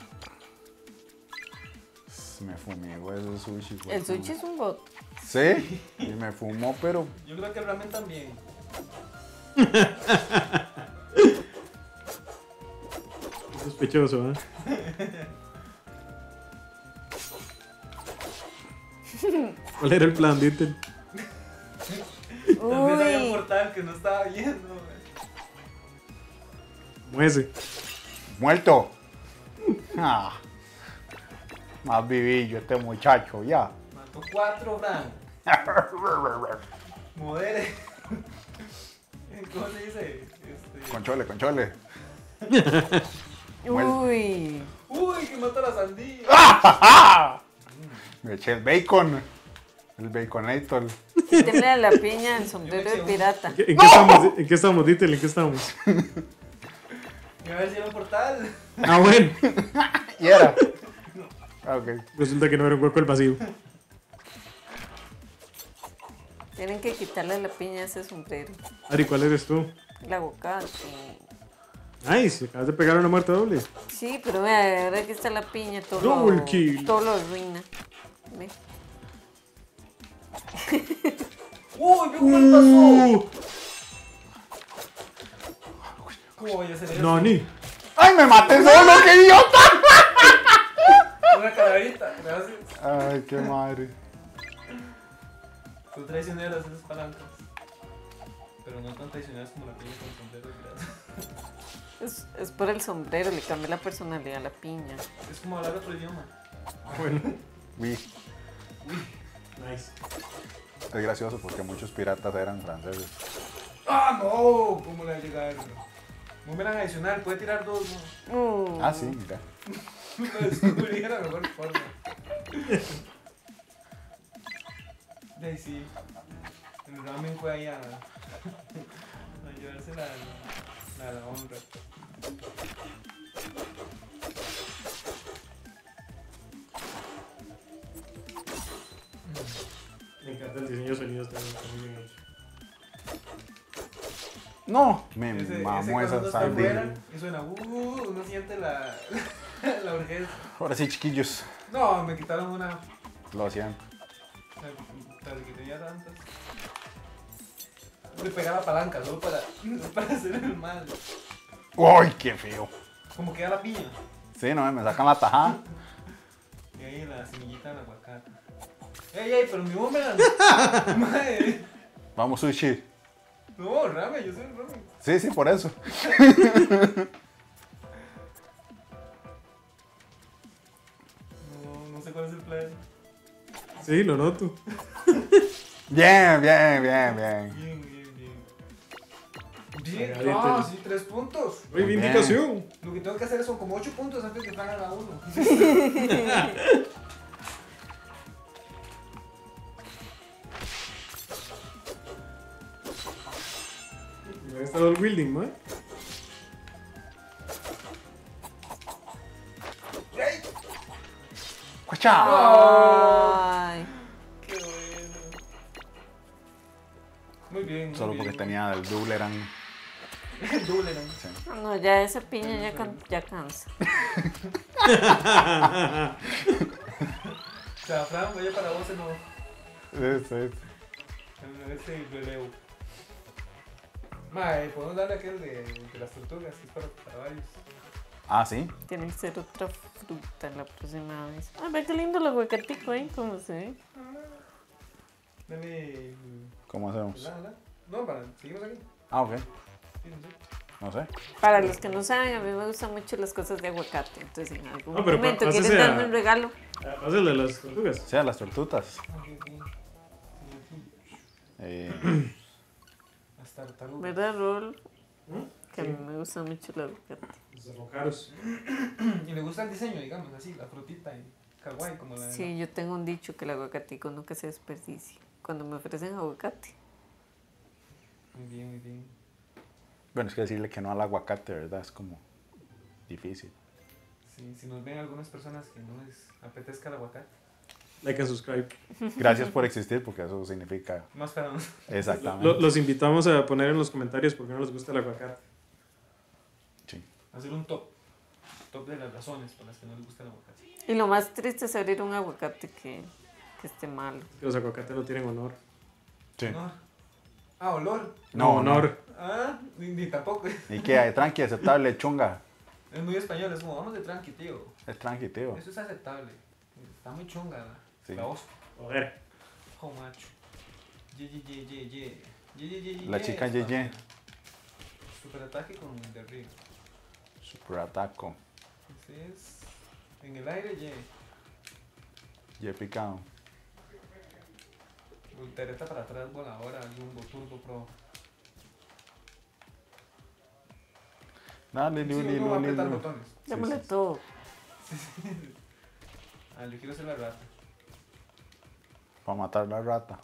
Me fumigó ese sushi. güey. El sushi es un bot. Sí, y me fumó, pero Yo creo que el ramen también. Sospechoso, ¿eh? ¿Cuál era el plan? Dite. Tal vez había un Uy, portal que no estaba viendo. güey. Muese. muerto. Ah, más vivillo este muchacho, ya. Mató cuatro, Fran. Modere. ¿Cómo se dice? Este... Conchole, conchole. uy. Uy, que mata la sandía. Me eché el bacon. El baconator. Quítenle a la piña el sombrero de pirata. ¿En qué, en qué estamos? ¿En qué estamos? Dítele, ¿en qué estamos? Y a ver si era un portal. Ah, bueno. Y era. Ah, ok. Resulta que no era un hueco el vacío. Tienen que quitarle a la piña ese sombrero. Ari, ¿cuál eres tú? El aguacate. Nice, acabas de pegar una muerte doble. Sí, pero vea, ahora que está la piña, todo Double lo, kill. todo lo arruina. Ve. Uy, ¿qué me pasó? Uh, ¿Cómo voy a hacer eso? no, ni. ¡Ay, me maté solo, qué idiota! Una calaverita, gracias. Ay, qué madre. Son traicioneras esas palancas. Pero no tan traicioneras como la piña con sombrero de pirata. Es, es por el sombrero, le cambia la personalidad a la piña. Es como hablar otro idioma. Bueno, Uy, nice. es gracioso porque muchos piratas eran franceses. ¡Ah, no! ¿Cómo le va a llegar? Boomerang adicional, puede tirar dos, ¿no? Uh, Ah, sí, mira. Lo descubrí de la mejor forma. De ahí sí. El ramen fue ahí a, a llevarse la, la, la honra. encanta el diseño de sonidos también, está muy bien hecho. No, me Ese, ese mamó cuando esa uno está afuera sardina. y suena, uh, uno siente la, la urgencia. Ahora sí, chiquillos. No, me quitaron una, Lo siento. la, la que tenía tantas. Le pegaba palanca solo para, para hacer el mal. ¡Uy, qué feo! Como queda la piña. Sí, no, me sacan la tajada. Y ahí la semillita del aguacate. ¡Ey, ey! Pero mi boomerang. Madre. Vamos, sushi. No, ramen, yo soy el ramen. Sí, sí, por eso. No, no sé cuál es el plan. Sí, lo noto. Bien, bien, bien, bien. Bien, bien, bien. Bien, Margarita. ah, sí, tres puntos. Reivindicación. Lo que tengo que hacer son como ocho puntos antes de que Fran haga uno. Me ha estado el building, ¿no? ¡Cuacha! Ay, Qué bueno. Muy bien. muy Solo bien. porque tenía el Dubleran. Dubleran. Sí. no, ya esa piña ya, can- ya cansa. O sea, Fran, vaya para vos en no. Sí, sí. En ese relevo. Mae, podemos darle aquel de, de las tortugas, que es para, para varios. Ah, sí. Tiene que ser otra fruta la próxima vez. Ay, ve qué lindo el aguacatico, ¿eh? ¿Cómo se ve? Dale. ¿Cómo hacemos? ¿Verdad, verdad? No, para, seguimos aquí. Ah, ok. Sí, no sé. No sé. Para los que no saben, a mí me gustan mucho las cosas de aguacate. Entonces, en algún No, pero momento pa- quieren pásese a- darme un regalo. Pásale a las tortugas. O sea, las tortutas. Ok, ok. Eh, Las tartarugas. ¿Verdad, Rol? ¿Mm? Que a mí me gusta mucho el aguacate. Los arrocaros. Y le gusta el diseño, digamos, así, la frutita y kawaii como la de... Sí, yo tengo un dicho que el aguacatico nunca se desperdicia. Cuando me ofrecen aguacate. Muy bien, muy bien. bueno, es que decirle que no al aguacate, ¿verdad? Es como difícil. Sí, si nos ven algunas personas que no les apetezca el aguacate, Like and subscribe. Gracias por existir, porque eso significa más para nosotros. exactamente. Lo- los invitamos a poner en los comentarios por qué no les gusta el aguacate. Sí. Hacer un top. Top de las razones por las que no les gusta el aguacate. Y lo más triste es abrir un aguacate que, que esté malo. Que los aguacates no tienen honor. Sí. ¿No? Ah, olor. No, no. honor. Ah, ni, ni tampoco. ¿Y qué? Tranqui, aceptable, chunga. Es muy español, es como, vamos de tranqui, tío. Es tranqui, tío. Eso es aceptable. Está muy chunga, ¿verdad? Sí. La voz. Joder. Oh, macho. Ye, ye, ye, ye, ye. Ye, ye, ye, ye, La ye. chica Está Ye, Ye. buena. Super ataque con de arriba. Super ataco. Ese es. En el aire, ye. Y he picado. Voltereta para atrás, voladora, Jumbo, Turbo Pro. Dale, Sí, Luli, uno va a Luli, apretar Luli. botones. Démosle sí. todo. Ah, yo quiero ser la rata. Para matar la rata.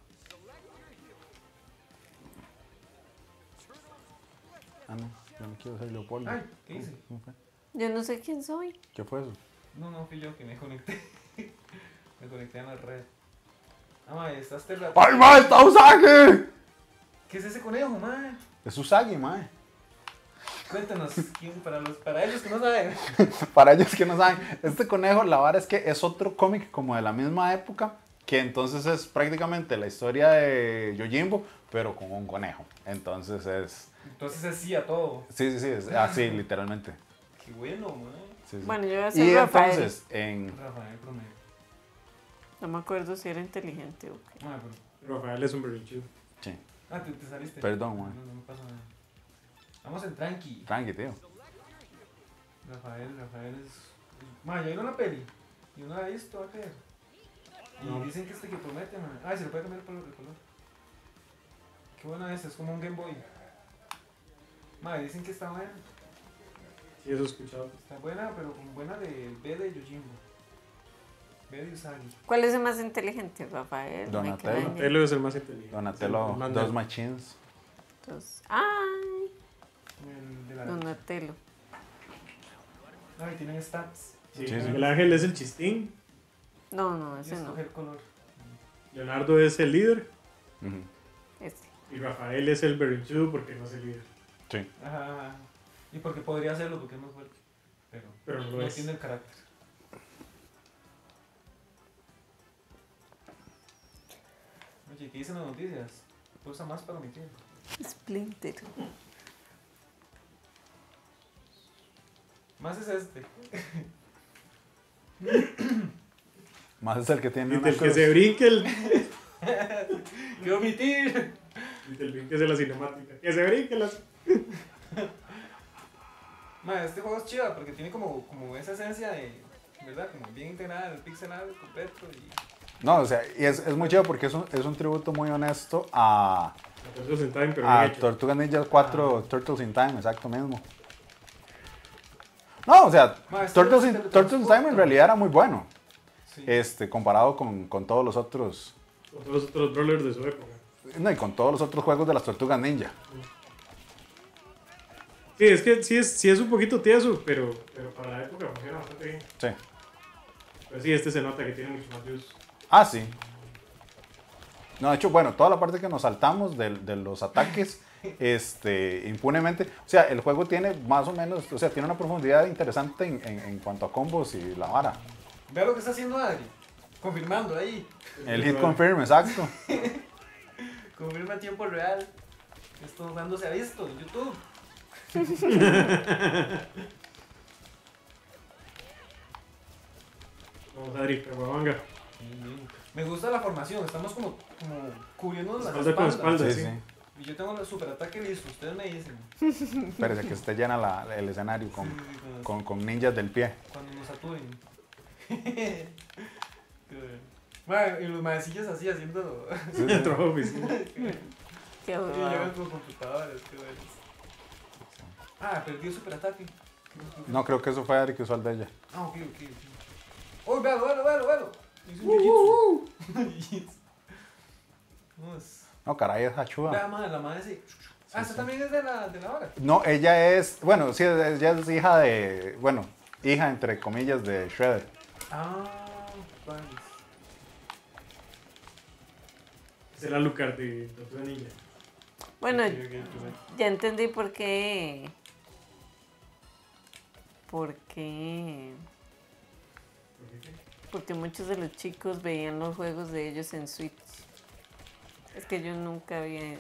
Ah, no. Yo no quiero ser Leopoldo. Ay, ¿qué hice? ¿Cómo fue? Yo no sé quién soy. ¿Qué fue eso? No, no, fui yo que me conecté. Me conecté a la red. Ah, mae, estás este rato. ¡Ay, ma! ¡Está Usagi! ¿Qué es ese conejo, mae? Es Usagi, mae. Cuéntanos, ¿quién, para, los, para ellos que no saben. Para ellos que no saben, este conejo, la verdad es que es otro cómic como de la misma época, que entonces es prácticamente la historia de Yojimbo, pero con un conejo. Entonces es... Entonces es sí a todo. Sí, sí, sí, es así, literalmente. Qué bueno, mae. Sí, sí. Bueno, yo voy a ser Y Rafael. entonces, en... Rafael Promedio. No me acuerdo si era inteligente o qué. Ah, pero... Rafael es un berrinchudo. Sí, Ah, te, te saliste. Perdón, no, mae. no, no me pasa nada. Vamos en tranqui. tranqui, tío. Rafael, Rafael es... Ma, ya vino una peli. Y uno la ha visto, ¿a qué? Y No. dicen que este que promete, man. Ah, se le puede cambiar el color. El color. Qué buena es, es como un Game Boy. Ma, dicen que está buena. Sí, eso he escuchado. Está buena, pero como buena de B de Yojimbo. B de Usagi. ¿Cuál es el más inteligente? Rafael. Donatello. Michelangelo. Donatello es el más inteligente. Donatello, El más nerd. dos machines. Entonces, ay, El de la... Donatello. Ay, tienen stats. Sí, Sí, sí. el ángel es el chistín. No, no, Y ese no. escoger color. Leonardo es el líder Ujú. Este. y Rafael es el berrinchudo porque no es el líder. Sí. Ajá, ajá. Y porque podría hacerlo porque es más fuerte. Pero, Pero no lo no es. tiene el carácter. Oye, ¿qué dicen las noticias? Usa más para omitir. Splinter. Más es este. Más es el que tiene Y una del que cruz. se brinque el. ¡Qué omitir! Y del brinque de la cinemática. Que se brinque las. Ma, este juego es chido porque tiene como, como esa esencia de, ¿verdad? Como bien integrada, el pixel art completo y... No, o sea, y es, es muy chido porque es un, es un tributo muy honesto a, Turtles in Time, pero a bien hecho. Tortugas Ninja cuatro Turtles in Time, exacto mismo. No, o sea, Ma, este Turtles se in, teletransporta. Turtles in Time en realidad era muy bueno, Sí. este, comparado con, con todos los otros, Con todos los otros brawlers de su época. no, y con todos los otros juegos de las Tortugas Ninja. Sí, es que sí es, sí es un poquito tieso, pero, pero para la época funciona bastante bien. Sí. Pero sí, este se nota que tiene mucho más views. Ah, sí. No, de hecho, bueno, toda la parte que nos saltamos de, de los ataques, este, impunemente, o sea, el juego tiene más o menos, o sea, tiene una profundidad interesante en, en, en cuanto a combos y la vara. Vea lo que está haciendo Adri. Confirmando ahí. El hit confirm, exacto. Confirma en tiempo real. Esto dándose a visto en YouTube. Vamos a Adri, Caguabanga. Me gusta la formación. Estamos como, como cubriéndonos las Espalda con espaldas. espalda, Sí, sí. sí. Y yo tengo el super ataque listo. Ustedes me dicen. Espérese que esté llena la- el escenario con, Sí, sí, cuando- con, con ninjas del pie. Cuando nos saturen. Qué bueno. Bueno, y los maecillos así haciendo. Sí, El sí. trabajo de oficina. Qué Y llegan bueno. con computadoras, qué buenos. Ah, perdió super ataque. No, creo que eso fue Ari que usó el de ella. Ah, ok, ok. ¡Uy, véalo, véalo, véalo, véalo! Hizo un jiu-jitsu. Jiu-jitsu. No, es- No, caray, es Vea, Hachuda. madre, la madre sí. Ah, esta sí. también es de la, de la hora. No, ella es, bueno, sí, ella es hija de, bueno, hija entre comillas de Shredder. Ah, vale. Es el Alucard de Tortuga Ninja. Bueno, Ok, ok, ok. ya entendí por qué. ¿Por qué? Porque muchos de los chicos veían los juegos de ellos en Switch. Es que yo nunca había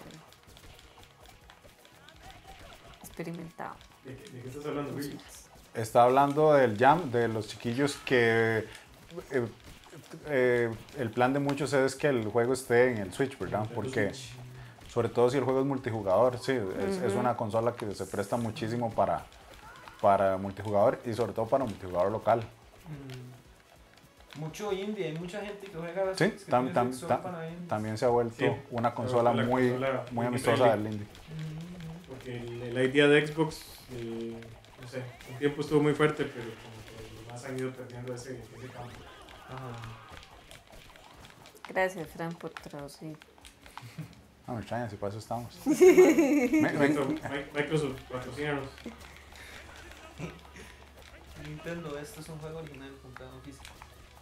experimentado. ¿De qué, de qué estás hablando, Willy? Está hablando del jam, de los chiquillos que eh, eh, el plan de muchos es que el juego esté en el Switch, ¿verdad? Porque sobre todo si el juego es multijugador, sí, es, es una consola que se presta muchísimo para, para multijugador y sobre todo para multijugador local. Mm. Mucho indie, hay mucha gente que juega a las Sí, Switch que tam- tiene tam- Switch solo tam- para indies. también se ha vuelto Sí, una consola la muy, consola muy indie amistosa friendly. del indie. Mm. Porque el- la idea de Xbox, eh, no sé, un tiempo estuvo muy fuerte, pero como que los más han ido perdiendo ese, ese campo. Ajá. Gracias, Fran, por traducir. No me extraña, si para eso estamos. Me- me- Mi- Microsoft, patrocínanos. Nintendo, esto es un juego original comprado en físico.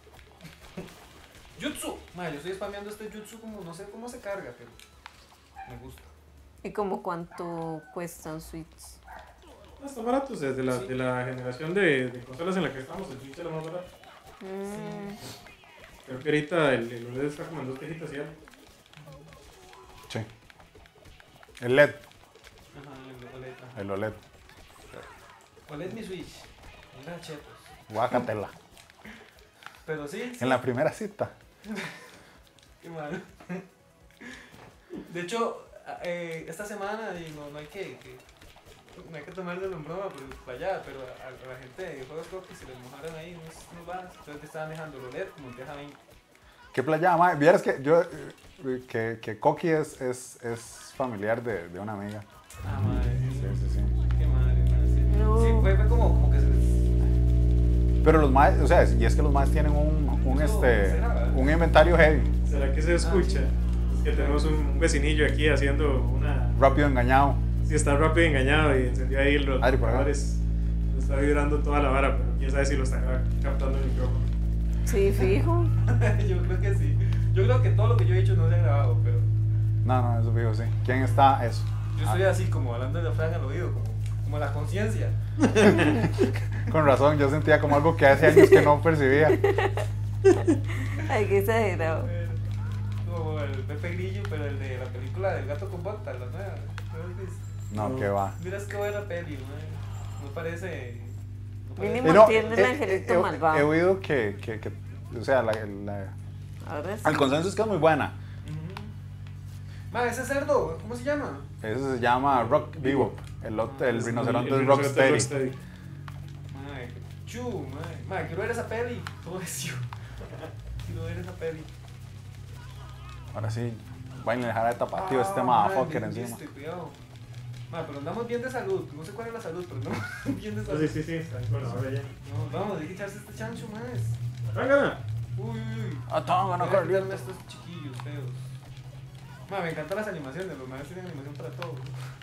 Jutsu. Madre, yo estoy spameando este Jutsu como no sé cómo se carga, pero me gusta. ¿Y como cuánto cuesta un Switch? No, están baratos, desde la, Sí. de la generación de, de consolas en la que estamos, el Switch era más barato. Mm, Creo que ahorita el, el O L E D está como en dos tejitas y algo. sí. El L E D, Ajá, el O L E D. ajá. el O L E D. O L E D mi Switch. Mira, chetos. Guácatela. Pero sí, sí. En la primera cita. Qué mal. De hecho, eh, esta semana y no, no hay que, que no hay que tomárselo en broma, pero para allá, pero a, a la gente de juegos creo que se les mojaron ahí unos, unos balas, entonces te estaban dejando el O L E D como te deja veinte. ¿Qué playa, mae? Vieras que yo, eh, que, que Coqui es, es, es familiar de, de una amiga. Ah, madre. Sí, sí, sí. Qué madre, madre. Sí, No. sí fue, fue como, como que se les... Pero los maes, o sea, y es que los maes tienen un, un, este, un inventario heavy. ¿Será que se escucha? Es que tenemos un, un vecinillo aquí haciendo una... Rápido engañado. Sí, está rápido engañado y encendió ahí los Adri, por acá. marcadores. Está vibrando toda la vara, pero quién sabe si lo está captando el micrófono. sí, fijo. Yo creo que sí. Yo creo que todo lo que yo he hecho no se ha grabado, pero No, no, eso fijo, sí. ¿Quién está? Eso. yo estoy así como hablando de la frase al oído, como, como la conciencia. Con razón, yo sentía como algo que hace años que no percibía. Ay, qué exagerado. Como el Pepe Grillo, pero el de la película del gato con botas, la nueva. ¿No lo viste? No, que va. Miras que buena peli, ¿no? No parece. No parece- Mínimo. Pero, tiene el eh, angelito eh, he- malvado. He oído que, que, que o sea, la, la- Ahora sí. el consenso es que es muy buena. Ujú. Ma, ese cerdo, ¿cómo se llama? Ese se llama Rock Bebop. El, ot- el rinoceronte El es rinoceronte es Rocksteady. Rocksteady. Mae, chu, mae. Mae, quiero ver esa peli. Todo eso. Quiero ver esa peli. Ahora sí, vayan a dejar de tapatío Ah, este mae, motherfucker me encima. dijiste, cuidado. Mae, pero andamos bien de salud. No sé cuál es la salud, pero andamos bien de Ah, salud. Sí, sí, sí, está en cuerda, ahora ya. No, vamos, hay que echarse este chancho, más. Arráncala. Uy, uy, uy. Ah, toma, no, Voy a Carlito. quitarme estos chiquillos feos. Ma, me encantan las animaciones, los maestros tienen animación para todo.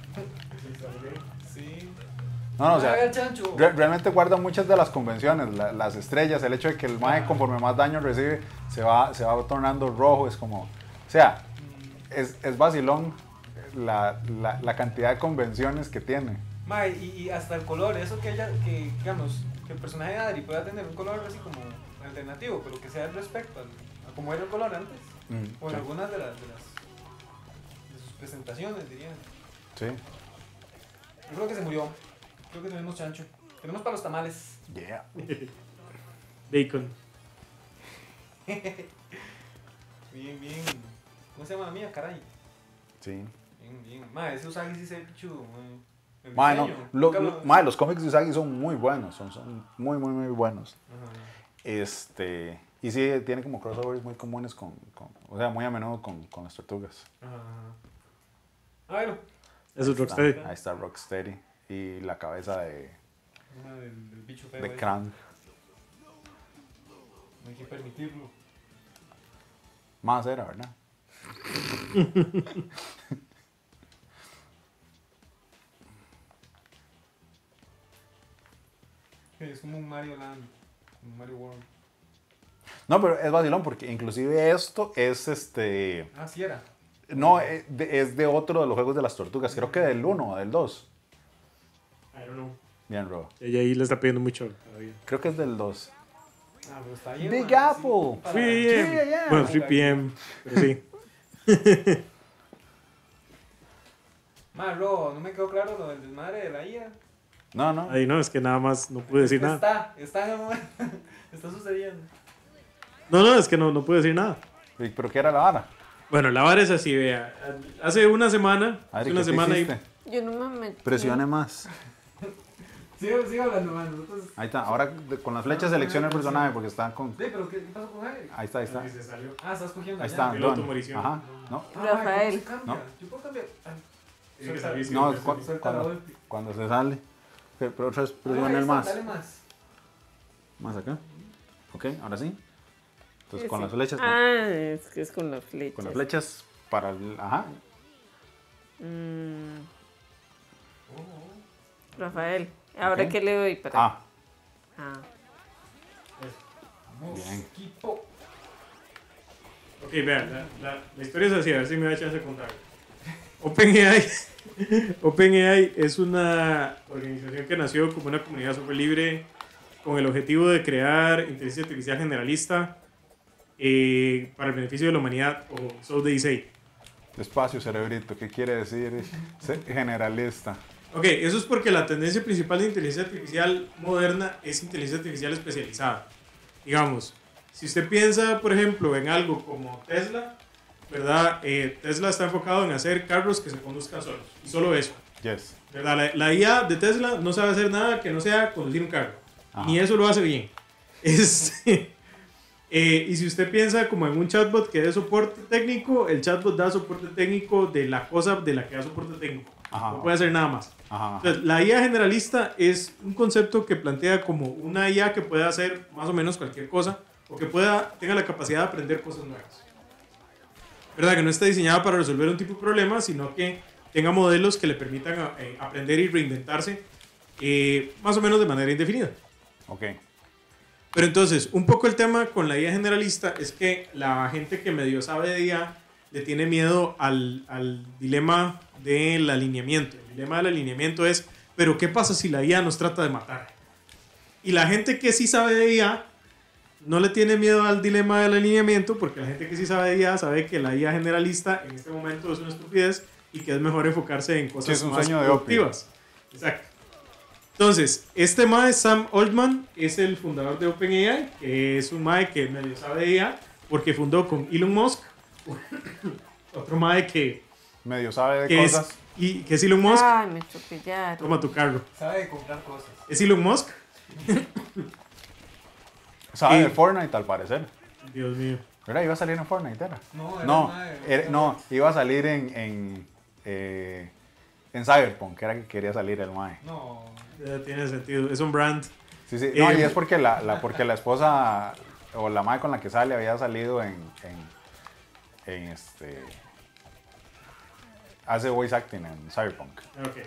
Sí. No, no, o Ma, vea sea, el chancho. re- realmente guarda muchas de las convenciones, la- las estrellas, el hecho de que el mae conforme más daño recibe se va, se va tornando rojo, es como, o sea, es, es vacilón la, la, la cantidad de convenciones que tiene. Ma, y, y hasta el color, eso que ella, que digamos, que el personaje de Adri pueda tener un color así como alternativo, pero que sea al respecto al- a como era el color antes, Mm, o en sí. algunas de las, de las de sus presentaciones, diría. Sí, Yo creo que se murió, creo que tenemos chancho, tenemos para los tamales. yeah. Bacon. Bien, bien, ¿cómo se llama la mía, caray? Sí. Bien, bien, ma, ese Usagi sí se pichudo, ma. El Mae, no, diseño, lo- nunca lo- mae, los cómics de Usagi son muy buenos, son, son muy, muy, muy buenos. Ajá. Este, y sí, tiene como crossovers muy comunes con, con- o sea, muy a menudo con, con las tortugas. Ajá, ajá. Ah, bueno, Eso es Está- Rocksteady. ahí está Rocksteady y la cabeza de, una del, del bicho feo. de ese. Krang. No hay que permitirlo. Más era, ¿verdad? Es como un Mario Land, como un Mario World. No, pero es vacilón porque inclusive esto es este... Ah, sí era. No, es de, es de otro de los juegos de las tortugas, creo que del uno o del dos. I don't know. Bien, Rob. Ella ahí le está pidiendo mucho todavía. Creo que es del dos. Ah, pero está bien. Big man, Apple. sí, para- tres Yeah, p m. yeah. Bueno, tres p m. Pero sí. Ma, Ro, no me quedó claro lo del desmadre de la I A. No, no. Ahí no, es que nada más no pude decir nada. Está, está en el momento. Está sucediendo. No, no, es que no, no pude decir nada. ¿Y ¿Pero qué era la vara? Bueno, la vara es así, vea. Hace una semana, Adri, hace una ¿qué te semana y hiciste? Yo no me metí. Presione más. Sigue, sigue hablando, man. Nosotros... Ahí está. Ahora de- con las flechas selecciona el personaje porque está con... Sí, pero ¿qué, qué pasó con él? Ahí está, ahí está. se salió. Ah, estás cogiendo. Ahí ya. está. Piloto, Don. morición. Ajá. No, Ah, Rafael. ¿cómo se cambia? No. Yo puedo cambiar. Ay, Tiene que suelta- salir, sí, no, sí, es cu- sí. suelta la cuando, ulti. cuando se sale. Ok, pero otra vez Ah, presione ahí el está, más. Dale más. Más acá. Ok, ahora sí. Entonces Sí, con sí. las flechas. ¿no? Ah, es que es con las flechas. Con las flechas para el... Ajá. Mm, Oh, Rafael, ¿ahora Ok. qué le doy para? Ah, Ah. vamos, Bien. equipo. Ok, vean, la, la, la historia es así, a ver si me da chance de contar. OpenAI, OpenAI es una organización que nació como una comunidad súper libre con el objetivo de crear inteligencia artificial generalista eh, para el beneficio de la humanidad, o so they say. despacio, cerebrito. ¿Qué quiere decir ser generalista? Ok, eso es porque la tendencia principal de inteligencia artificial moderna es inteligencia artificial especializada. Digamos, si usted piensa, por ejemplo, en algo como Tesla, ¿verdad? Eh, Tesla está enfocado en hacer carros que se conduzcan solos, y solo eso, Yes. ¿verdad? La, la I A de Tesla no sabe hacer nada que no sea conducir un carro, Ajá. ni eso lo hace bien. Es, eh, y si usted piensa como en un chatbot que dé soporte técnico, el chatbot da soporte técnico de la cosa de la que da soporte técnico. Ajá. No puede hacer nada más. Ajá. Entonces, la I A generalista es un concepto que plantea como una I A que pueda hacer más o menos cualquier cosa o que pueda, tenga la capacidad de aprender cosas nuevas. ¿Verdad? Que no está diseñada para resolver un tipo de problema, sino que tenga modelos que le permitan eh, aprender y reinventarse eh, más o menos de manera indefinida. Ok. Pero entonces, un poco el tema con la I A generalista es que la gente que medio sabe de I A le tiene miedo al, al dilema del alineamiento. El dilema del alineamiento es, pero ¿qué pasa si la I A nos trata de matar? Y la gente que sí sabe de I A no le tiene miedo al dilema del alineamiento, porque la gente que sí sabe de I A sabe que la I A generalista en este momento es una estupidez y que es mejor enfocarse en cosas Sí, es un más sueño de productivas. Exacto. Entonces, este mae, Sam Altman, es el fundador de OpenAI, que es un mae que medio sabe de I A, porque fundó con Elon Musk, otro mae que, Medio sabe de que, es, cosas. y, que es Elon Musk. Ay, me atropellaron. Toma tu carro. Sabe de comprar cosas. ¿Es Elon Musk? Sabe y- de Fortnite, al parecer. Dios mío. ¿Verdad? Iba a salir en Fortnite, ¿era? No, era No, mae, era- no, iba a salir en, en, eh, en Cyberpunk, que era que quería salir el mae. No. Ya tiene sentido. Es un brand. Sí, sí. No, Eh, y es porque la, la, porque la esposa o la mae con la que sale había salido en, en, en este... Hace voice acting en Cyberpunk. Ok.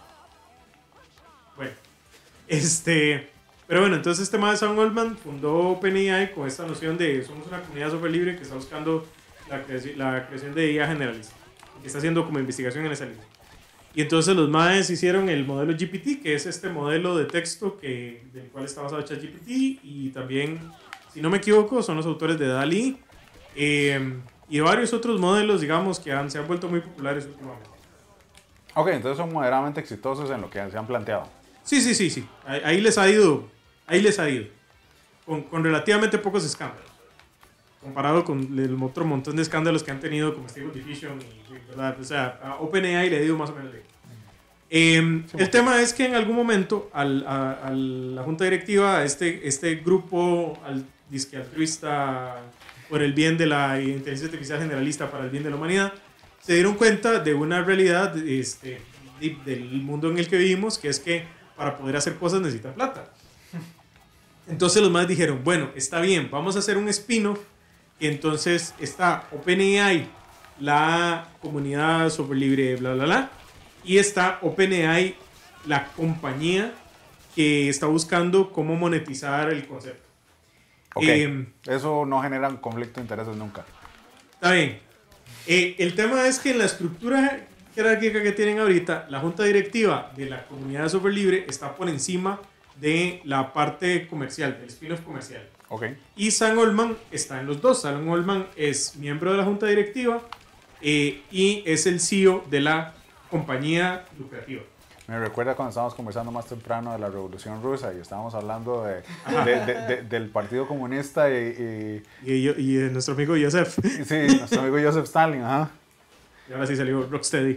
Bueno. Este... Pero bueno, entonces este mae Sam Altman fundó OpenAI con esta noción de somos una comunidad software libre que está buscando la, creaci- la creación de I A generalista. Que está haciendo como investigación en esa línea. Y entonces los maes hicieron el modelo G P T, que es este modelo de texto que, del cual está basado ChatGPT. Y también, si no me equivoco, son los autores de DALL-E. Eh, y varios otros modelos, digamos, que han, se han vuelto muy populares últimamente. Ok, entonces son moderadamente exitosos en lo que se han planteado. Sí, sí, sí, sí. Ahí, ahí les ha ido. Ahí les ha ido. Con, con relativamente pocos escándalos. Comparado con el otro montón de escándalos que han tenido como Stable Diffusion y, ¿verdad? O sea, a OpenAI le ha ido más o menos bien. Eh, el tema es que en algún momento al, a, a la junta directiva, a este, este grupo al, disque altruista por el bien de la inteligencia artificial generalista para el bien de la humanidad, se dieron cuenta de una realidad este, de- del mundo en el que vivimos, que es que para poder hacer cosas necesitan plata. Entonces los más dijeron, bueno, está bien, vamos a hacer un spin-off, que entonces está OpenAI, la comunidad software libre, bla, bla, bla, y está OpenAI, la compañía que está buscando cómo monetizar el concepto. Ok, Eh, eso no genera un conflicto de intereses nunca. Está bien. Eh, el tema es que en la estructura jerárquica que tienen ahorita, la junta directiva de la comunidad de software libre está por encima de la parte comercial, del spin-off comercial. Ok. Y Sam Altman está en los dos. Sam Altman es miembro de la junta directiva eh, y es el C E O de la compañía lucrativa. Me recuerda cuando estábamos conversando más temprano de la Revolución Rusa y estábamos hablando de, de- de- de- del Partido Comunista y, Y, yo- y de nuestro amigo Joseph. y- y sí, nuestro amigo Joseph Stalin, ajá, Y ahora sí salió Rocksteady.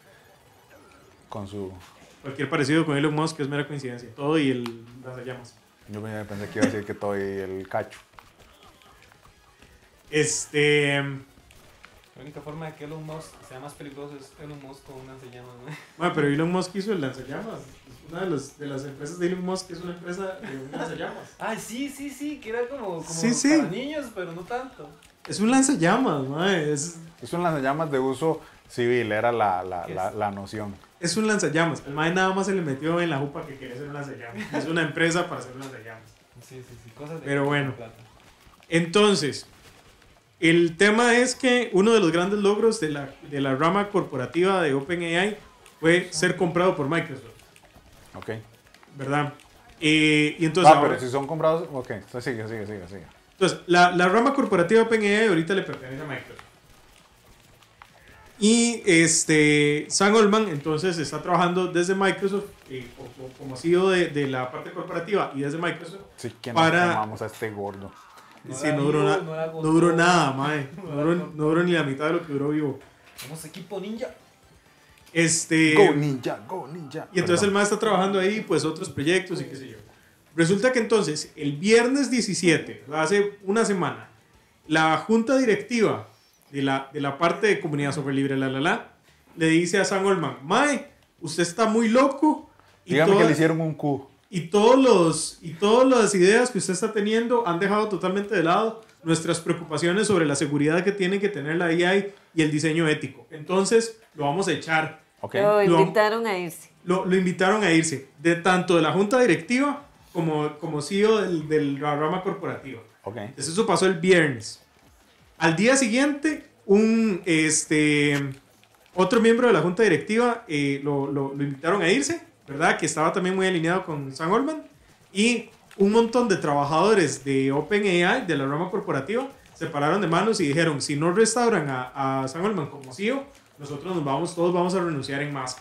con su... Cualquier parecido con Elon Musk es mera coincidencia. Todo y el lanzallamas. Yo pensé que iba a decir que todo y el cacho. Este... La única forma de que Elon Musk sea más peligroso es Elon Musk con un lanzallamas, güey. Bueno, pero Elon Musk hizo el lanzallamas. Una de, los, de las empresas de Elon Musk es una empresa de un lanzallamas. Ay, sí, sí, sí, que era como, como Sí, sí. para niños, pero no tanto. Es un lanzallamas, mae. Es, Es un lanzallamas de uso civil, era la, la, la, la noción. es un lanzallamas. El mae nada más se le metió en la jupa que quería hacer un lanzallamas. Es una empresa para hacer un lanzallamas. Sí, sí, sí, cosas de Pero bueno. plata. Entonces, el tema es que uno de los grandes logros de la, de la rama corporativa de OpenAI fue ser comprado por Microsoft, Ok. ¿verdad? Eh, y entonces, Ah, ahora- pero si son comprados, ok, entonces sigue, sigue, sigue, sigue. Entonces, la, la rama corporativa de OpenAI ahorita le pertenece a Microsoft. Y este, Sam Altman entonces está trabajando desde Microsoft, eh, como, como C E O de, de la parte corporativa y desde Microsoft. Sí, que nos Para- llamamos a este gordo. No Sí, era no, duró vivo, na- no era no gozoso. duró nada, mae. No No duró, era- no duró ni la mitad de lo que duró vivo. Somos equipo ninja. Este, Go ninja, go ninja. y entonces el mae está trabajando ahí, pues otros proyectos y qué sé yo. Resulta que entonces, el viernes diecisiete, hace una semana, la junta directiva de la, de la parte de comunidad software libre, la la la, le dice a Sam Altman, mae, usted está muy loco. Y Dígame que toda- le hicieron un Q. y todos los y todas las ideas que usted está teniendo han dejado totalmente de lado nuestras preocupaciones sobre la seguridad que tiene que tener la I A y el diseño ético. Entonces, lo vamos a echar. Ok. Lo Lo- invitaron a irse. Lo, lo invitaron a irse de tanto de la junta directiva como, como C E O del, del la rama corporativa. Ok. Entonces, eso pasó el viernes. Al día siguiente, un este otro miembro de la junta directiva eh, lo, lo, lo invitaron a irse, ¿verdad? Que estaba también muy alineado con Sam Altman. Y un montón de trabajadores de OpenAI, de la rama corporativa, se pararon de manos y dijeron, si no restauran a, a Sam Altman como C E O, nosotros nos vamos, todos vamos a renunciar en masa.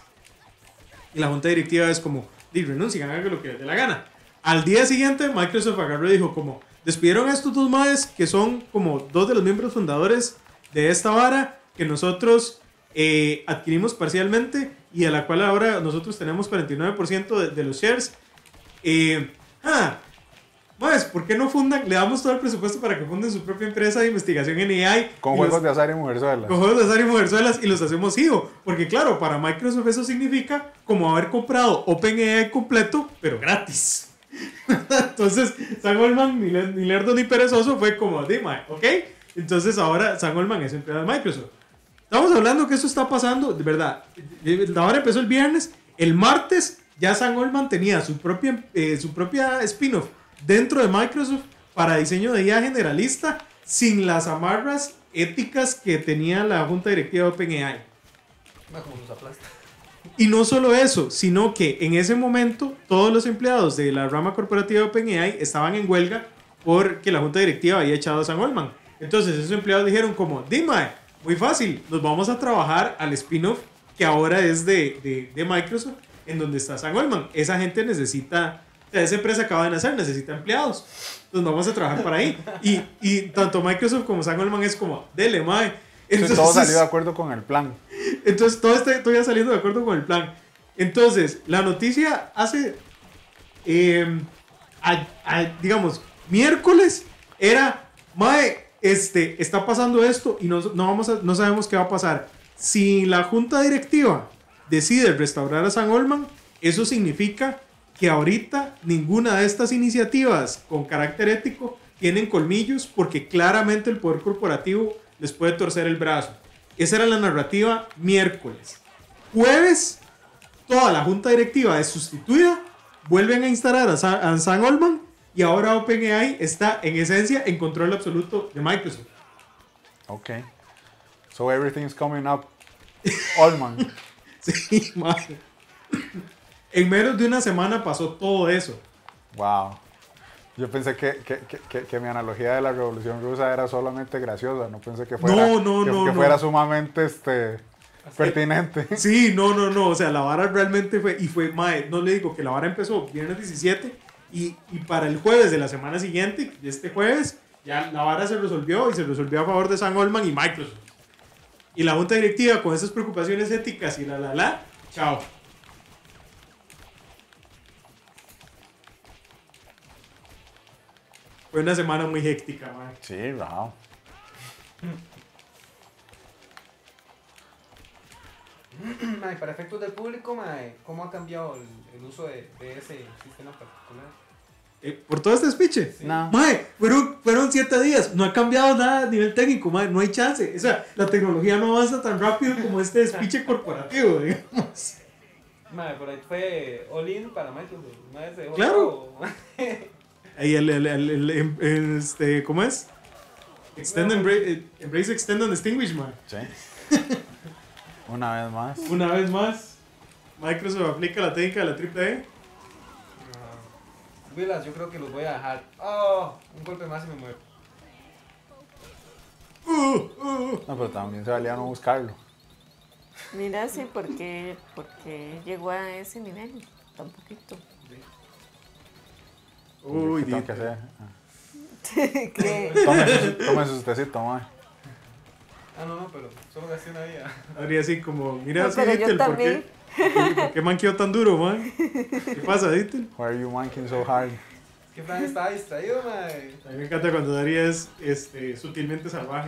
Y la junta directiva es como, di, renuncien, hagan lo que les dé la gana. Al día siguiente, Microsoft agarró y dijo como, despidieron a estos dos maes que son como dos de los miembros fundadores de esta vara que nosotros eh, adquirimos parcialmente y a la cual ahora nosotros tenemos cuarenta y nueve por ciento de, de los shares. Eh, ah, pues, ¿por qué no fundan? Le damos todo el presupuesto para que funden su propia empresa de investigación en A I. Con juegos de azar y mujerzuelas. Con juegos de azar y mujerzuelas y los hacemos C E O. Porque claro, para Microsoft eso significa como haber comprado OpenAI completo, pero gratis. Entonces, Sam Altman, ni, le, ni lerdo ni perezoso, fue como, dime, ¿ok? Entonces ahora Sam Altman es empleado de Microsoft. Estamos hablando que eso está pasando, de verdad. Ahora empezó el viernes. El martes ya Sam Altman tenía su propia, eh, su propia spin-off dentro de Microsoft para diseño de I A generalista sin las amarras éticas que tenía la junta directiva de OpenAI. No, como nos aplasta. Y no solo eso, sino que en ese momento todos los empleados de la rama corporativa de OpenAI estaban en huelga porque la junta directiva había echado a Sam Altman. Entonces esos empleados dijeron como, dime, muy fácil, nos vamos a trabajar al spin-off que ahora es de, de, de Microsoft, en donde está Sam Altman. Esa gente necesita, o sea, esa empresa acaba de nacer, necesita empleados. Entonces vamos a trabajar para ahí. Y, y tanto Microsoft como Sam Altman es como, dele, mae. Entonces, todo salió de acuerdo con el plan. Entonces todo está todavía saliendo de acuerdo con el plan. Entonces, la noticia hace, eh, a, a, digamos, miércoles era, mae, este, está pasando esto y no, no, vamos a, no sabemos qué va a pasar. Si la junta directiva decide restaurar a Sam Altman, eso significa que ahorita ninguna de estas iniciativas con carácter ético tienen colmillos porque claramente el poder corporativo les puede torcer el brazo. Esa era la narrativa miércoles. Jueves, toda la junta directiva es sustituida, vuelven a instalar a Sam, a Sam Altman y ahora OpenAI está en esencia en control absoluto de Microsoft. Ok. So everything's coming up. Altman. Sí, madre. En menos de una semana pasó todo eso. Wow. Yo pensé que, que, que, que, que mi analogía de la Revolución Rusa era solamente graciosa. No pensé que fuera, No, no, que, no, que no. fuera sumamente este, pertinente. Sí, no, no, no. O sea, la vara realmente fue. Y fue, mae, no le digo que la vara empezó viernes diecisiete. Y, y para el jueves de la semana siguiente, este jueves, ya la vara se resolvió y se resolvió a favor de Sam Altman y Microsoft. Y la junta directiva con esas preocupaciones éticas y la la la, chao. Fue una semana muy hectica, mae. Sí, wow. Mae, para efectos del público, mae, ¿cómo ha cambiado el, el uso de, de ese sistema particular? Eh, por todo este speech. Sí. No. Mae, fueron, fueron siete días. No ha cambiado nada a nivel técnico, mae. No hay chance. O sea, la tecnología no avanza tan rápido como este speech corporativo, digamos. Mae, por ahí fue all-in para Microsoft. Mae, se dejó Claro. todo. Ahí el, el, el, el- el- el- este, ¿cómo es? Extend, embrace, embrace, extend and distinguish, mae. Sí. Una vez más. Una vez más, Microsoft aplica la técnica de la triple E. Vilas, yo creo que los voy a dejar. Oh, un golpe más y me muero. Uh, uh. No, pero también se valía no buscarlo. Mira, sí, porque, porque llegó a ese nivel, tan poquito. Uy, ¿Qué tengo di- que hacer? Que Tome su, tome su tecito, mae. Ah, no, no, pero solo gasté una vida. Habría así como, mira, No, así, pero yo Dittel, ¿por qué, también. por qué, por qué manqueó tan duro, man? ¿Qué pasa, Dittel? Why are you manking so hard? ¿Qué plan estaba distraído, mae? A mí me encanta cuando Daría es este, sutilmente salvaje.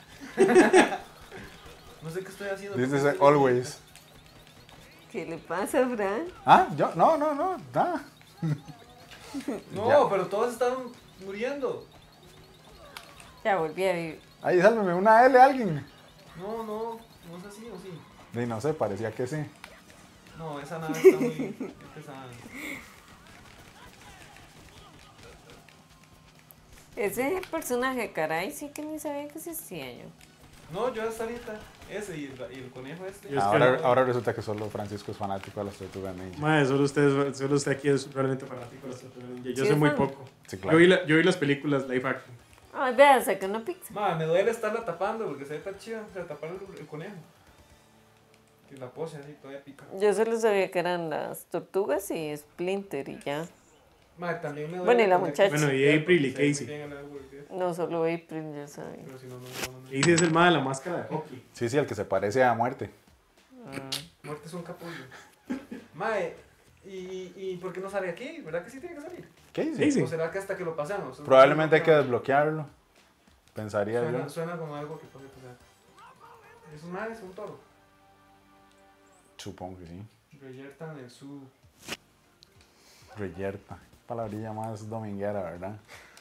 No sé qué estoy haciendo. This porque is estoy- always. ¿Qué le pasa, Fran? Ah, yo, no, no, no, nada. No, Ya. pero todos están muriendo. Ya volví a vivir. Ahí, sálveme una L alguien. No, no, no es así o sí. Y no sé, parecía que sí. No, esa nave está muy muy pesada. Ese personaje, caray, sí que ni sabía que existía yo. No, yo hasta ahorita. Ese y el, y el conejo este. Yo- Es que Ahora, no- ahora resulta que solo Francisco es fanático de las tortugas ninja. Mae, solo usted, solo usted aquí es realmente fanático de las tortugas ninja. Yo Sí, sé es muy fan. poco. Sí, Yo claro. vi, la- yo vi las películas live action. Ay, vea, saca una pizza. Ma, me duele estarla tapando porque se ve tan chida. O sea, tapar el, el conejo. Y la pose así, todavía pica. Yo solo sabía que eran las tortugas y Splinter y ya. Ma, también me duele. Bueno, y la con el- muchacha. Bueno, y April y Se ve muy Casey. bien el árbol, tío. No, solo April, ya sabía. Pero si no, no, no, no. Casey es el mae de la máscara de hockey. Sí, sí, el que se parece a muerte. Muerte es un capullo. Mae, ¿y, y, y por qué no sale aquí? ¿Verdad que sí tiene que salir? ¿Qué dice? Sí, sí. ¿O será que hasta que lo pasamos? Probablemente hay que desbloquearlo. Pensaría Suena, yo. suena como algo que puede pasar. ¿Es un mae? ¿Es un toro? Supongo que sí. Reyertan el su... Reyerta. Palabrilla más dominguera, ¿verdad?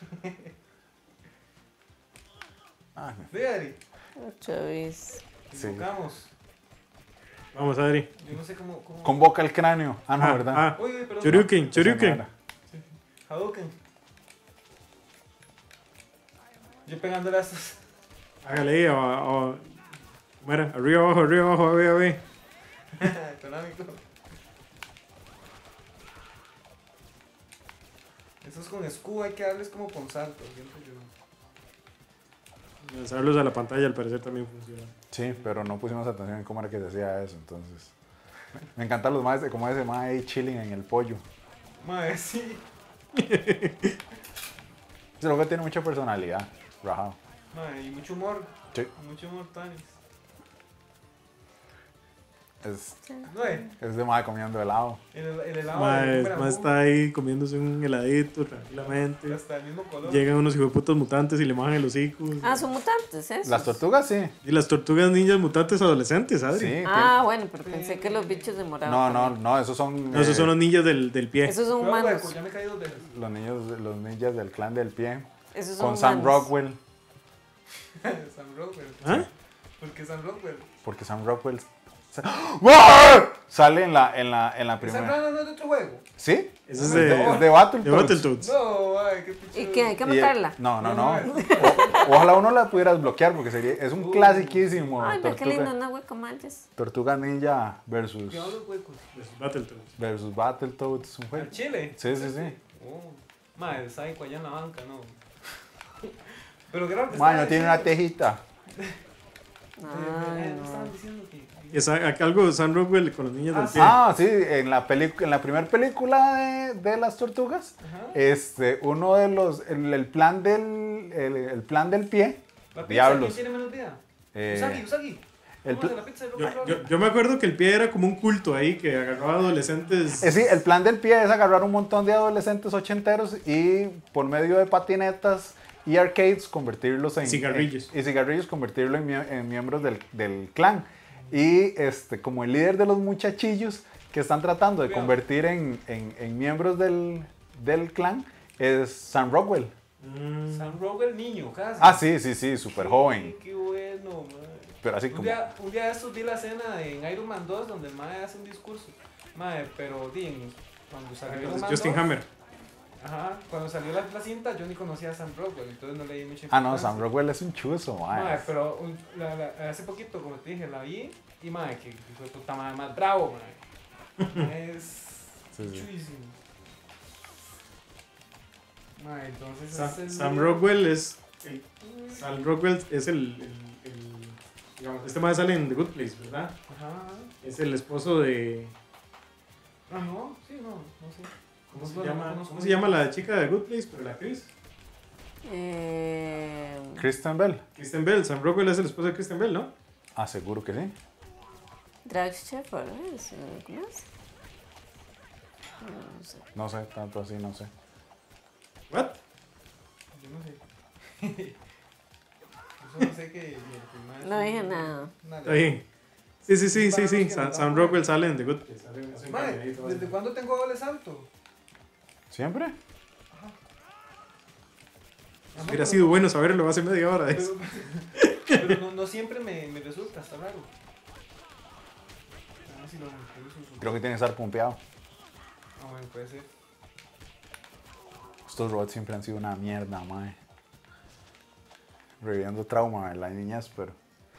Ah, Ve, Adri, Chavis. Sí. invocamos. Vamos, Adri. Yo no sé cómo... cómo... convoca el cráneo. Ah, no, Ah, ¿verdad? ah. Uy, uy, perdón. Choryuken, Esa no Choryuken. era. Hadouken. Yo pegándole a estos... Hágale ahí, o, o, ¿cómo era? Arriba, abajo, arriba, abajo, a ver, a ver. Económico. Esos con escudo hay que darles como con salto. siento yo. Lanzarlos a la pantalla al parecer también funciona. Sí, pero no pusimos atención en cómo era que se hacía eso, entonces. Me encantan los más de como ese mae ahí chilling en el pollo. Mae, sí. Ese loco tiene mucha personalidad, rajado. Mae, y mucho humor. Sí. Mucho humor, Tanis. Es, No, eh, es de mae comiendo helado. el, el helado Mae, de mae está ahí comiéndose un heladito tranquilamente. hasta el mismo color. Llegan unos hijueputos mutantes y le mojan el hocico. Ah, son mutantes, ¿eh? Las tortugas sí. Y las tortugas ninjas mutantes adolescentes, Adri. Sí. Ah, bueno, pero pensé que los bichos de que- morado. no, no, también. no, esos son. No, esos eh, son los ninjas del, del pie. Esos son Cuidado, humanos. hueco, ya me caí dos veces. los niños, los ninjas del clan del pie. Esos son Con Sam humanos. Rockwell. Sam Rockwell. ¿Ah? ¿Por qué Sam Rockwell? Porque Sam Rockwell sa- ¡Ah! sale en la, en la, en la ¿Sam primera. Rockwell no es de otro juego? ¿Sí? Ese es Es de, de, es de Battletoads. de Battletoads. No, ay, qué pichudo. ¿Y qué? ¿Hay que Y, eh, matarla? No, no, No, no. no, O- ojalá uno la pudiera desbloquear porque sería, es un clasiquísimo. Ay, ve qué lindo, Tortuga, una hueco manches. Tortuga Ninja versus, Cuidado los huecos. De sus Battletoads. versus Battletoads. Es un juego. ¿Al Chile? Sí, sí, sí. Oh. Madre, el Psycho allá en la banca, no. Pero que era lo que Bueno, estaban tiene una diciendo. tejita. Eh, Ay, no no. estaban diciendo que... Es a- acá algo de Sam Rockwell con los niños del Ah, pie. Ah, sí, en la, pelicu- en la primera película de, de las tortugas, Ajá. este, uno de los, el, el plan del, el, el plan del pie, La pizza, diablos. ¿quién tiene menos vida? Eh, Usagi, Usagi. el ¿Cómo pl- es la pizza de Yo, Rockwell? yo- yo me acuerdo que el pie era como un culto ahí que agarraba adolescentes. Eh, sí, el plan del pie es agarrar un montón de adolescentes ochenteros y por medio de patinetas y arcades convertirlos en... Cigarrillos. en- y cigarrillos convertirlo en, mie- en miembros del, del clan. Y este, como el líder de los muchachillos que están tratando de Cuidado. convertir en, en- en miembros del, del clan es Sam Rockwell. Mm, Sam Rockwell, niño, casi. Ah, sí, sí, sí, súper joven. Qué bueno, man. Pero así Un como... día, un día de estos vi la escena en Iron Man dos donde el mae hace un discurso. Mae, pero di, en- cuando salió Iron entonces Man Justin dos, Hammer. Ajá, cuando salió la, la cinta yo ni conocía a Sam Rockwell, entonces no leí mucha Ah, no, importancia. Sam Rockwell es un chuzo, mae. Mae, pero un- la- la- hace poquito, como te dije, la vi y mae, que hijo de puta madre más bravo, mae. Es Sí, sí. chulísimo. Mae, entonces Sam, es el Sam líder. Rockwell es. El, Sam Rockwell es el. el- el- digamos, este más sale en The Good Place, ¿verdad? Ajá. Es el esposo de. Ah, no, sí, no, no sé. ¿Cómo se No, no llama? conozco ¿Cómo se mucho. llama la chica de The Good Place? Pero la actriz. Eh, Kristen Bell. Kristen Bell. Sam Rockwell es el esposo de Kristen Bell, ¿no? Ah, seguro que sí. Drag Shepherd, ¿eh? ¿Sí? ¿Cómo es? No sé. No sé, tanto así, no sé. ¿What? Yo no sé. Yo solo sé que. que el mae es No un- dije nada. una Está bien. Sí, sí, sí, sí, Para sí. los que Sam, no Sam saben. Rockwell sale en The Good Place. Sale, hace un Mae, cameo y todo ¿desde eso. cuándo tengo doble salto? ¿Siempre? Ajá, Hubiera pero- sido bueno saberlo hace media hora de eso. Pero, pero no, no siempre me, me resulta, está raro. A ver si lo lo uso. Creo que tiene que estar pompeado. Ah, bueno, puede ser. Estos robots siempre han sido una mierda, mae. reviviendo trauma en la niñez, pero.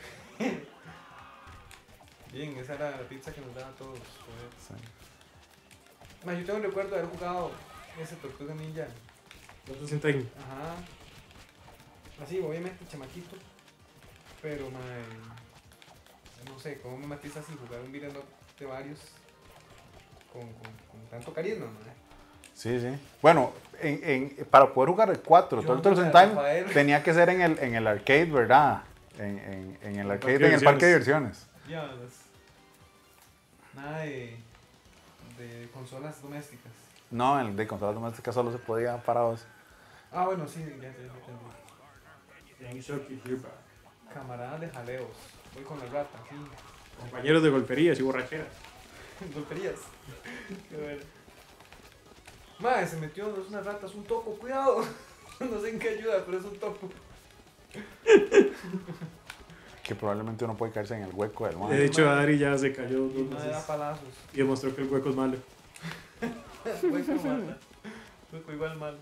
Bien, esa era la pizza que nos daban todos. Joder. Sí. Ma, yo tengo el recuerdo de haber jugado ese Tortuga Ninja. ¿Cuántos centavos? Ajá. Así, obviamente, chamaquito. Pero, mae, no sé, cómo me matiza así jugar un beat'em up de varios con, con, con tanto carisma, mae. Sí, sí. Bueno, en, en, para poder jugar el cuatro, Yo Turtles in nunca, Time, Rafael. tenía que ser en el, en el arcade, ¿verdad? En, en, en el El arcade, parque de en el parque de diversiones. Ya, las- nada de, de consolas domésticas. No, en el de consolas domésticas solo se podía para dos. Ah, bueno, sí, ya, ya, ya entendí. Thank Shocky Hirba. Camaradas de jaleos. Voy con la rata, sí. Compañeros de golperías y borracheras. Golperías. Qué bueno. Madre, se metió, no es una rata, es un topo, cuidado. No sé en qué ayuda, pero es un topo. Que probablemente uno puede caerse en el hueco del De mar. hecho, Adri ya se cayó Y dos madre da veces palazos. y demostró que el hueco es malo. Hueco mata. Hueco igual mal.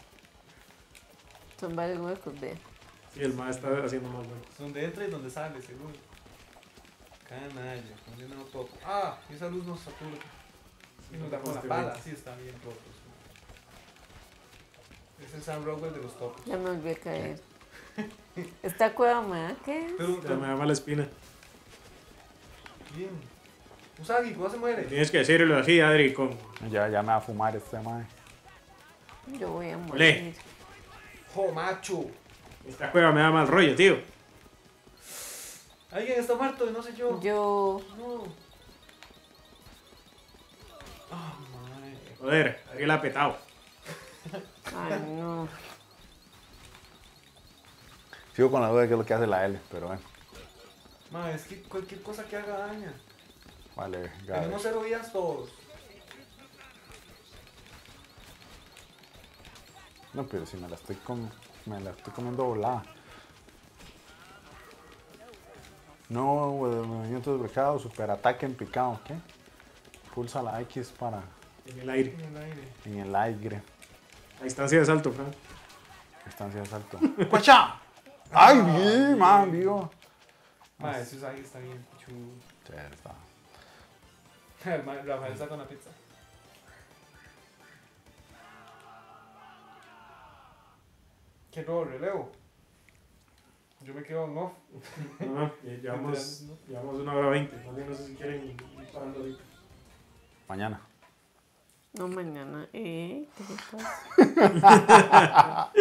Son varios huecos, ve. Sí, el ma está haciendo más huecos. Donde entra y donde sale, seguro. Canalla, condenado topo. Ah, esa luz nos satura. Y nos da con la pala, sí está bien roto. Sí. Es el Sam Rockwell de los topos. Ya me volví a caer. Esta cueva me da qué. Pero, Ya pero me da mala espina. bien. Usagi, ¿cómo se muere? Tienes que decirlo así, Adri, con Ya, ya me va a fumar este mae. Yo voy a morir. Olé. ¡Jo, macho! esta cueva me da mal rollo, tío. Alguien está muerto y no sé yo. Yo. No. Ah, madre. Joder, Adri la ha petado. Ay, no. Sigo con la duda de qué es lo que hace la L, pero bueno. Madre, es que cualquier cosa que haga daña. Vale, Gabe. Tenemos cero vidas todos. No, pero si me la estoy com me la estoy comiendo volada. No, movimiento desbloqueado, superataque en picado, ¿qué? Pulsa la X para En el aire. En el aire. en el aire. A distancia de salto, Frank. Estancia de salto. ¡Cuacha! ¡Ay, bien, man, vivo! Madre, ese Usagi está bien chulo. Sí, está. El ma- Rafael está con la pizza. ¿Qué robo? ¿Relevo? Yo me quedo en off. No, no, ya llevamos, llevamos una hora veinte. Más bien no sé si quieren ir parando ahorita. Mañana. No, mañana. ¿Eh? ¿Qué le pasa?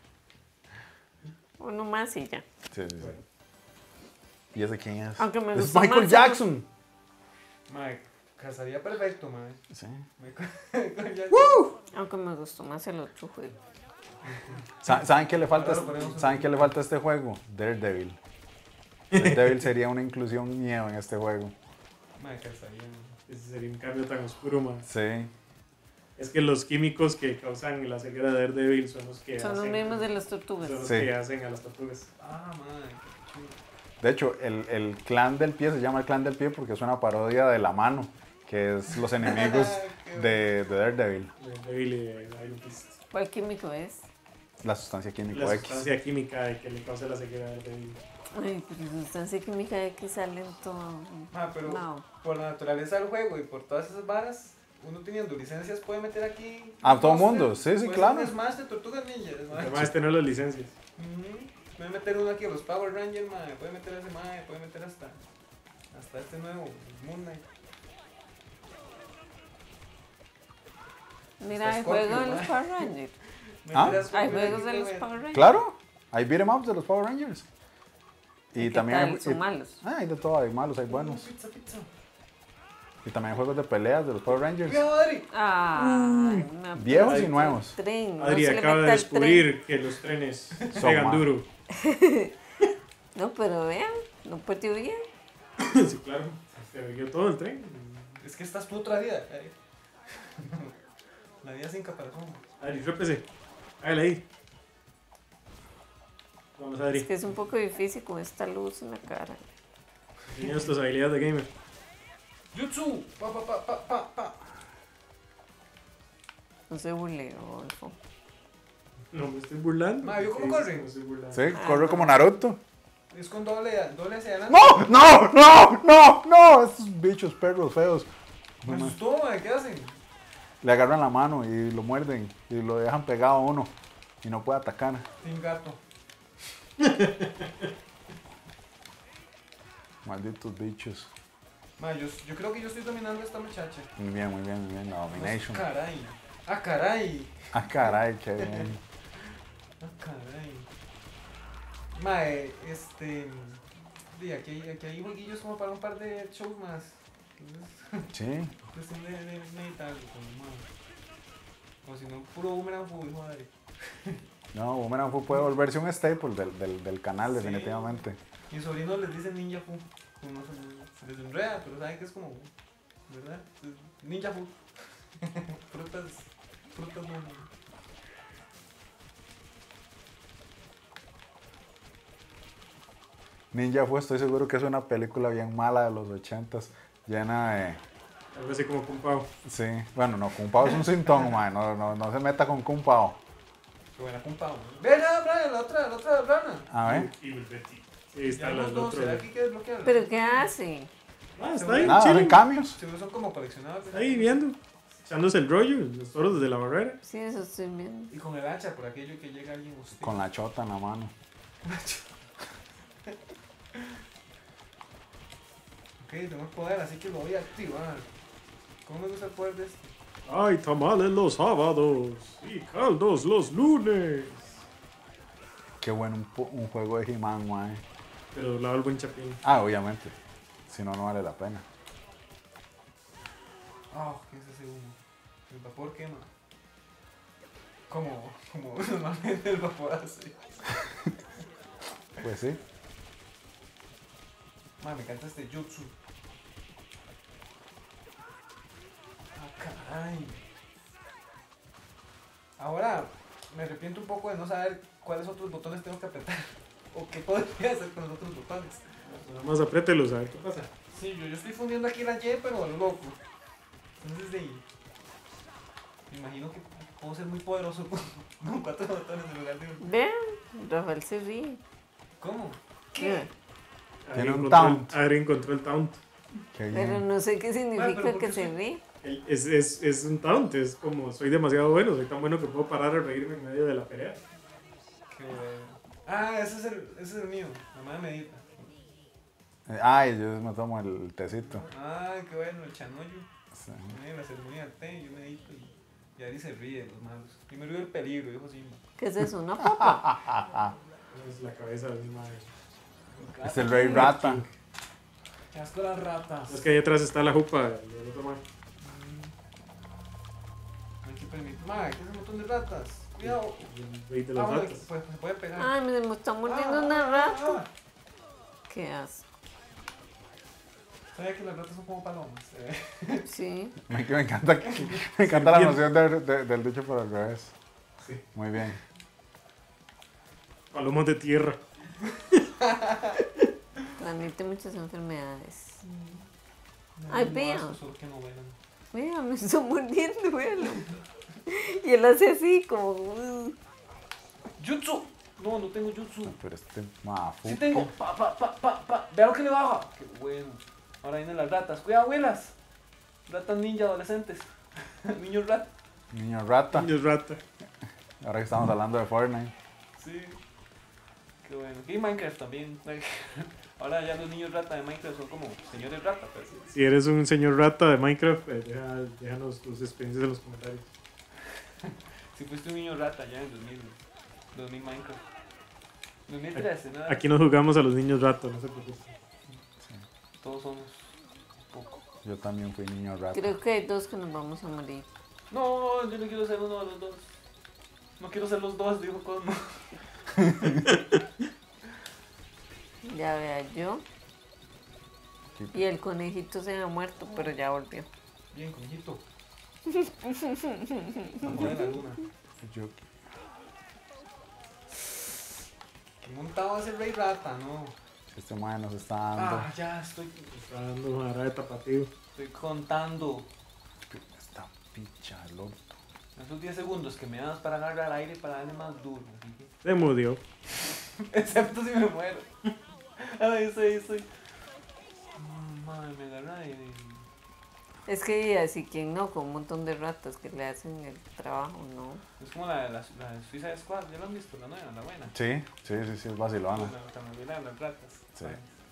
Uno más y ya. Sí, sí, sí. ¿Y ese quién es? Aunque me Es gustó Michael más Jackson. Madre, casaría perfecto, madre. Sí. Michael Jackson. Aunque me gustó más el otro juego. Sa- ¿Saben qué le falta? Ahora lo ponemos en- ¿Saben qué le falta a este juego? Daredevil. Daredevil sería una inclusión miedo en este juego. Madre, casaría. Ese sería un cambio tan oscuro, man. Sí. Es que los químicos que causan la ceguera de Daredevil son los que Son los hacen, mismos de las tortugas. son los Sí. que hacen a las tortugas. Ah, madre, qué chulo. De hecho, el, el clan del pie se llama el clan del pie porque es una parodia de la mano, que es los enemigos de, de Daredevil. Daredevil y de Iron Fist. ¿Cuál químico es? La sustancia química La X. sustancia química de que le causa la ceguera de Daredevil. Ay, pero sustancia química de que sale en todo. Ah, pero No. por la naturaleza del juego y por todas esas varas, uno teniendo licencias puede meter aquí. A todo no mundo, sé, sí, sí, puede claro. ser un Smash de Tortugas Ninja. madre. Además de tener las licencias. Ujú. Puede meter uno aquí a los Power Rangers, madre. Puede meter a ese madre, puede meter hasta. Hasta este nuevo Moon Knight. Mira, hay Está juegos de Scorpio, los mae. Power Rangers. ¿Ah? Meter a Hay Scorpio juegos aquí, de los puede- Power Rangers. Claro, hay beat'em ups de los Power Rangers. Y ¿Qué también tal? hay, Son y- malos. ah, hay de todo, hay malos, hay Uh, buenos. pizza, pizza. Y también hay juegos de peleas de los Power Rangers. Cuidado, Adri. Ay, una Viejos y pinche nuevos. Tren. No Adri se le acaba de meta el tren. descubrir que los trenes Son pegan ma- duro. No, pero vean, no perdió bien. Sí, claro. Se abrió todo el tren. Es que esta es tu otra vida. Adri. La vida sin caparazón. Adri, trépese. Hágale ahí. Vamos, Adri. Es que es un poco difícil con esta luz en la cara. Enseña tus habilidades de gamer. Jutsu. Pa, pa, pa, pa, pa, pa. No se burle, Rodolfo. No me estoy burlando. Ma, ¿vio cómo Sí, corre? sí, me estoy burlando. Sí, corre como Naruto. Es con doble, doble hacia adelante. ¡No! ¡No! ¡No! ¡No! ¡No! Estos bichos perros feos. Me asustó, ma, ¿qué hacen? Le agarran la mano y lo muerden y lo dejan pegado a uno y no puede atacar. Team gato. Malditos bichos. Ma, yo, yo creo que yo estoy dominando a esta muchacha. Muy bien, muy bien, muy bien. La domination. Caray. Ah, caray. Ah, caray, qué bien. Ah, caray. Mae, este. Di, aquí, hay- aquí hay jueguillos como para un par de shows más. Entonces, Sí. cuestión de, de meditarlo, como mae. O si no, puro boomerang fútbol, madre. No, Boomerang Fu puede volverse un staple del, del, del canal, Sí. definitivamente. Mis sobrinos les dicen ninja fu. Como se, se les enreda, pero saben que es como. ¿Verdad? Ninja fu. frutas. Frutas no. Ninja Fu, estoy seguro que es una película bien mala de los ochentas, llena de... Algo así como Kung Pao. Sí, bueno, no, Kung Pao es un sintón, man, no, no, no se meta con Kung Pao. Qué buena compa. Ve, ya, Brian, la otra, la otra rana. A ver, Evil Betty. Sí, Ya está los los dos, otros. ¿será que hay que desbloquearlos? ¿Pero qué hace? Ah, está ahí, nada, hacen chilling. cambios. Seguro son como coleccionables. Está ahí viendo. Echándose el rollo, los toros desde la barrera. Sí, eso estoy viendo. Y con el hacha, por aquello que llega alguien hostil. Con la chota en la mano. Ok, tengo el poder, así que lo voy a activar. ¿Cómo me gusta el poder de este? Ay, tamales los sábados y caldos los lunes. Qué bueno un, pu- un juego de He-Man, man. Pero doblado el buen chapín. Ah, obviamente. Si no, no vale la pena. Oh, ¿qué es ese humo? El vapor quema. Como, como normalmente el vapor hace. Pues sí. Man, me encanta este jutsu. Ah, caray. Ahora me arrepiento un poco de no saber cuáles otros botones tengo que apretar. O qué podría hacer con los otros botones. Nada más apriételos a ver qué pasa. Sí, yo, yo estoy fundiendo aquí la Y, pero a lo loco. Entonces, de ahí. Me imagino que puedo ser muy poderoso con, con cuatro botones en lugar de uno. Vean, Rafael se ríe. ¿Cómo? ¿Qué? Tiene un encontró taunt. El, Adri encontró el taunt. Qué Pero bien. no sé qué Ah, significa pero ¿por que qué se sí? ríe. El- Es, es, es un taunt, es como soy demasiado bueno, soy tan bueno que puedo parar a reírme en medio de la pelea. Qué bueno. Ah, ese es el, ese es el mío. La madre medita. Eh, Ay, yo me tomo el tecito. Ay, qué bueno, el chanoyo. Sí. Mira, la ceremonia del té, yo medito y, y Ari se ríe de los malos. Y me río del peligro, dijo Simba. ¿Qué es eso? ¿Una papa? Es la cabeza de mi madre. Es el Rey Rata. Qué asco las ratas. Es que ahí atrás está la jupa del otro man. No hay que permitir. Ma, ¿qué es un montón de ratas? Cuidado. El rey de Ah, las bueno, ratas. pues, se puede pegar. Ay, me está mordiendo Ah, una ah, rata. ah. ¿Qué hace? ¿Sabes que las ratas son como palomas? Eh, Sí. Me, me encanta, que- me encanta la noción de- de- del dicho por el revés. Sí. Muy bien. Palomas de tierra. Transmite muchas enfermedades. no, Ay, no, vea. asco, solo que no vuelan. Vea, me está mordiendo, véalo. Y él hace así, como. uh, ¡Jutsu! No, no tengo jutsu. Pero este mafu. Sí tengo. Pa, pa, pa, pa, pa. Vea lo que le baja. Qué bueno. Ahora vienen las ratas. Cuidado, abuelas. Ratas ninja adolescentes. Niños rat. Niño rata. Niños rata. Ahora que estamos hablando de Fortnite. Sí. Qué bueno. Y Minecraft también. Ahora ya los niños rata de Minecraft son como señores rata. Pero sí. Si eres un señor rata de Minecraft, eh, deja, déjanos tus experiencias en los comentarios. Si fuiste un niño rata ya en dos mil, dos mil Minecraft. dos mil trece, ¿no? Aquí nos jugamos a los niños rata, no se preocupen. Todos somos poco. Yo también fui niño rata. Creo que hay dos que nos vamos a morir. No, yo no quiero ser uno de los dos. No quiero ser los dos, dijo Cosmo. Ya vea yo. Y el conejito se había muerto, pero ya volvió. Bien, conejito. Vamos a la luna. Yo- Qué montado ese rey rata, ¿no? Este man nos está dando. Ah, ya estoy, Está dando una vara de tapatío. estoy contando. Esta picha, el orto. Esos diez segundos que me das para agarrar al aire y para darle más duro. Así que... Se murió. Excepto si me muero. Ahí estoy, ahí estoy. Mm, Madre, me agarra de... Es que así quien no, con un montón de ratas que le hacen el trabajo, ¿no? Es como la, la, la de Suicide Squad, ¿ya lo han visto? La nueva, la buena. Sí, sí, sí, sí, es vacilona. La, también la de las ratas. Sí.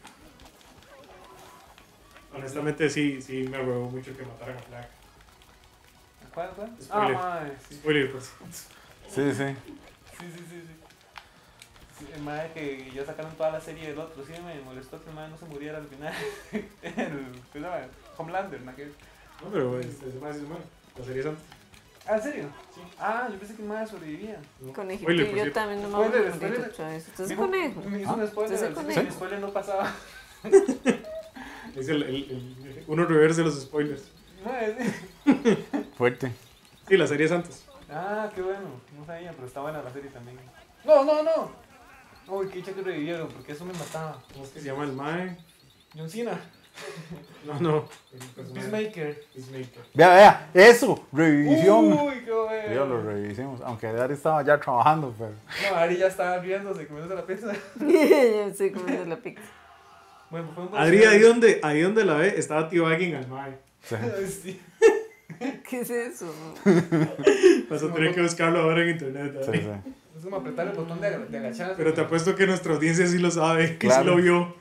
Honestamente, sí, sí me huevó mucho que mataran a Flag. ¿Cuál, cuál? Ah, Spoiler. madre, sí. Spoiler, pues. Sí, sí. Sí, sí, sí, sí. Sí, el madre que ya sacaron toda la serie del otro, sí me molestó que el madre no se muriera al final. el, ¿qué se llama? Homelander, ¿no? Que- No, pero es, es más, es bueno. La serie es antes. Ah, ¿en serio? Sí. Ah, yo pensé que el madre sobrevivía. No. Conejito Spoiler, y por yo cierto. también no me Spoiler, voy a morir spoiler. otra vez. Entonces Dijo- conejo. Me hizo un spoiler, Entonces, así que conejo. mi spoiler no pasaba. Es el, el, el- uno reverse los spoilers. Madre, sí. Fuerte. Sí, la serie es antes. Ah, qué bueno. No sabía, pero está buena la serie también. No, no, no. Uy, qué dicha que revivieron, porque eso me mataba. ¿Cómo es que se llama el Mae? John Cena. No, no. El personaje. Peacemaker. Peacemaker. Vea, vea, eso, revisión. Uy, qué bueno. Yo lo revisemos, aunque Dari estaba ya trabajando, pero... No, Ari ya estaba riéndose, comiéndose la pizza. Yo estoy comiendo la pizza. Bueno, fue un buen Adri, cierre. ahí donde, ahí donde la ve, estaba teabagging al Mae. Sí. Ay, sí. ¿Qué es eso? Vas a tener que buscarlo ahora en internet. Sí, Adri. sí. Es como apretar el botón de, aga- de agachar. Pero te apuesto que nuestra audiencia sí lo sabe y Claro. sí lo vio.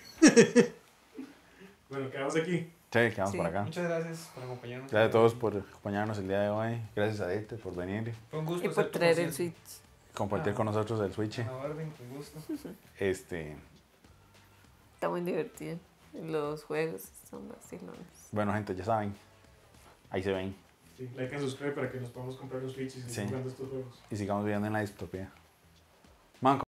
Bueno, quedamos aquí. Sí, quedamos Sí. por acá. Muchas gracias por acompañarnos. Gracias a todos por acompañarnos el día de hoy. Gracias a Dete por venir Fue un gusto. Y por ser tu traer el concierto. Switch. compartir Ah. con nosotros el Switch. A la orden, con gusto. Este, Está muy divertido. Los juegos son vacilones. bueno, gente, ya saben. Ahí se ven. Sí, like and subscribe para que nos podamos comprar los Switch y seguir Sí. jugando estos juegos. Y sigamos viviendo en la distopía. Man,